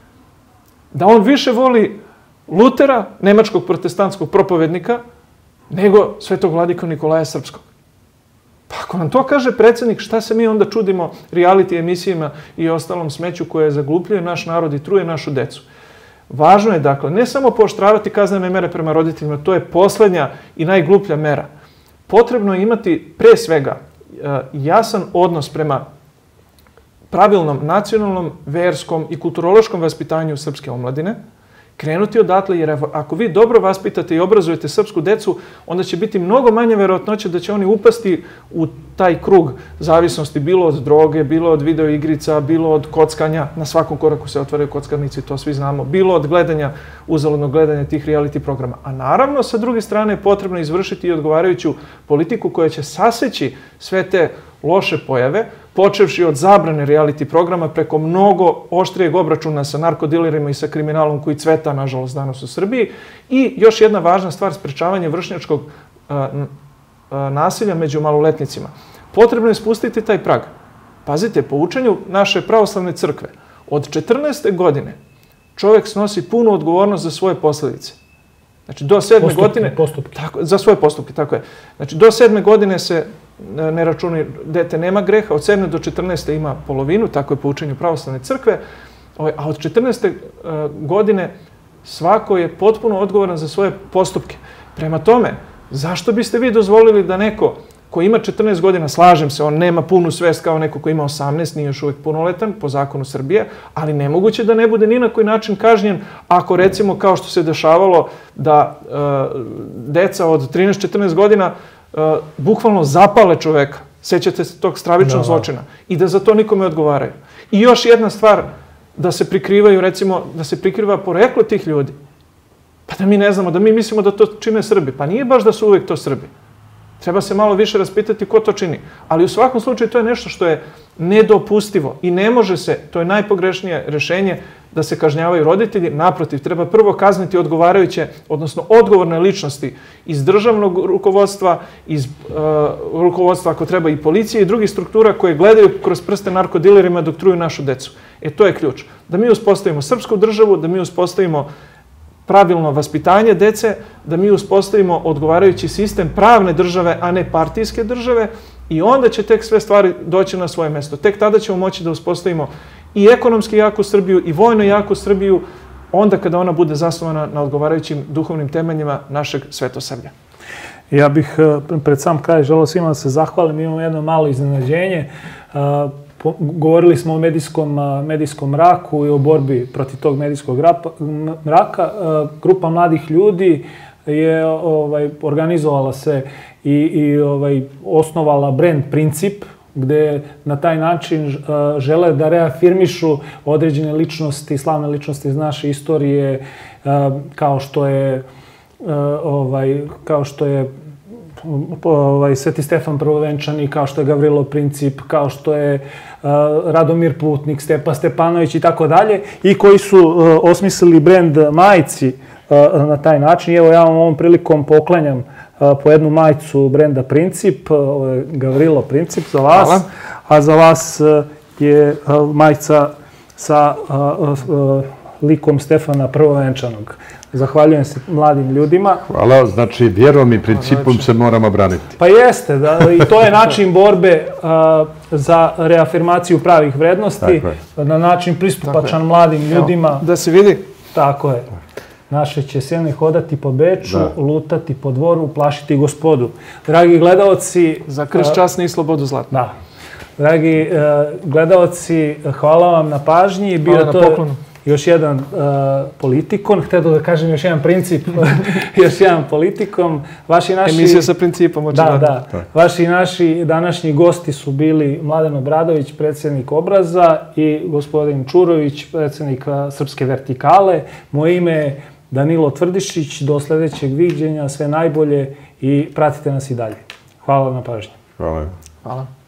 da on više voli Lutera, nemačkog protestantskog propovednika, nego svetog vladiku Nikolaja Srpskog. Pa ako nam to kaže predsjednik, šta se mi onda čudimo reality emisijama i ostalom smeću koje zaglupljuje naš narod i truje našu decu. Važno je, dakle, ne samo pooštravati kaznene mere prema roditeljima, to je poslednja i najgluplja mera. Potrebno je imati pre svega jasan odnos prema pravilnom nacionalnom, verskom i kulturološkom vaspitanju srpske omladine, krenuti odatle, jer ako vi dobro vaspitate i obrazujete srpsku decu, onda će biti mnogo manje verovatnoće da će oni upasti u taj krug zavisnosti, bilo od droge, bilo od videoigrica, bilo od kockanja, na svakom koraku se otvaraju kockarnici, to svi znamo, bilo od gledanja, uzaludnog gledanja tih reality programa. A naravno, sa druge strane, je potrebno izvršiti i odgovarajuću politiku koja će saseći sve te loše pojave, počevši od zabrane reality programa preko mnogo oštrijeg obračuna sa narkodilerima i sa kriminalom koji cveta, nažalost, danas u Srbiji. I još jedna važna stvar, sprečavanje vršnjačkog nasilja među maloletnicima. Potrebno je spustiti taj prag. Pazite, po učenju naše pravoslavne crkve, od četrnaeste godine čovjek snosi punu odgovornost za svoje posljedice. Znači, do sedme godine... Postupke. Tako, za svoje postupke, tako je. Znači, do sedme godine se ne računi, dete nema greha, od sedme do četrnaeste ima polovinu, tako je po učenju pravoslavne crkve, a od četrnaeste godine svako je potpuno odgovoran za svoje postupke. Prema tome, zašto biste vi dozvolili da neko ko ima četrnaest godina, slažem se, on nema punu svest kao neko ko ima osamnaest, nije još uvijek punoletan po zakonu Srbije, ali nemoguće da ne bude ni na koji način kažnjen ako, recimo, kao što se dešavalo da uh, deca od trinaest četrnaest godina uh, bukvalno zapale čoveka, sećate se tog stravičnog zločina, i da za to nikome odgovaraju. I još jedna stvar, da se prikrivaju, recimo, da se prikriva poreklo tih ljudi. Pa da mi ne znamo, da mi mislimo da to čine Srbi. Pa nije baš da su uvijek to Srbi. Treba se malo više raspitati ko to čini. Ali u svakom slučaju to je nešto što je nedopustivo i ne može se, to je najpogrešnije rešenje, da se kažnjavaju roditelji. Naprotiv, treba prvo kazniti odgovarajuće, odnosno odgovorne ličnosti iz državnog rukovodstva, iz uh, rukovodstva, ako treba, i policije i drugih struktura koje gledaju kroz prste narkodilerima dok truju našu decu. E, to je ključ. Da mi uspostavimo srpsku državu, da mi uspostavimo pravilno vaspitanje dece, da mi uspostavimo odgovarajući sistem pravne države, a ne partijske države, i onda će tek sve stvari doći na svoje mjesto. Tek tada ćemo moći da uspostavimo i ekonomski jaku Srbiju i vojno jaku Srbiju, onda kada ona bude zasnovana na odgovarajućim duhovnim temeljima našeg svetosavlja. Ja bih pred sam kraj želeo svima da se zahvalim. Imamo jedno malo iznenađenje. Govorili smo o medijskom, medijskom mraku i o borbi protiv tog medijskog mraka. Grupa mladih ljudi je ovaj, organizovala se i, i ovaj, osnovala brand Princip, gde na taj način žele da reafirmišu određene ličnosti, slavne ličnosti iz naše istorije, kao što je, ovaj, kao što je ovaj, Sveti Stefan Prvovenčani, kao što je Gavrilo Princip, kao što je uh, Radomir Putnik, Stepa Stepanović i tako dalje, i koji su uh, osmislili brend majici na taj način. Evo ja vam ovom prilikom poklanjam po jednu majicu brenda Princip, ovo je Gavrilo Princip za vas, Hvala. a za vas je majica sa likom Stefana Prvovenčanog. Zahvaljujem se mladim ljudima. Hvala, znači vjerom i principom se moramo braniti. Pa jeste, da, i to je način borbe a, za reafirmaciju pravih vrednosti, na način pristupačan mladim ljudima. Evo, da se vidi. Tako je. Naše će sjene hodati po Beču, da. Lutati po dvoru, plašiti gospodu. Dragi gledaoci... Za krst časni i slobodu zlatnu. Da. Dragi uh, gledaoci, hvala vam na pažnji. Bio hvala na to poklonu. Još jedan uh, politikon, htio da kažem još jedan princip, još jedan politikom. Vaši naši... Emisija sa principom, očigledno. Da, da. Vaši i naši današnji gosti su bili Mladen Obradović, predsjednik Obraza, i gospodin Čurović, predsjednik Srpske vertikale. Moje ime je Danilo Tvrdišić. Do sljedećeg viđenja, sve najbolje i pratite nas i dalje. Hvala na pažnji. Hvala. Hvala.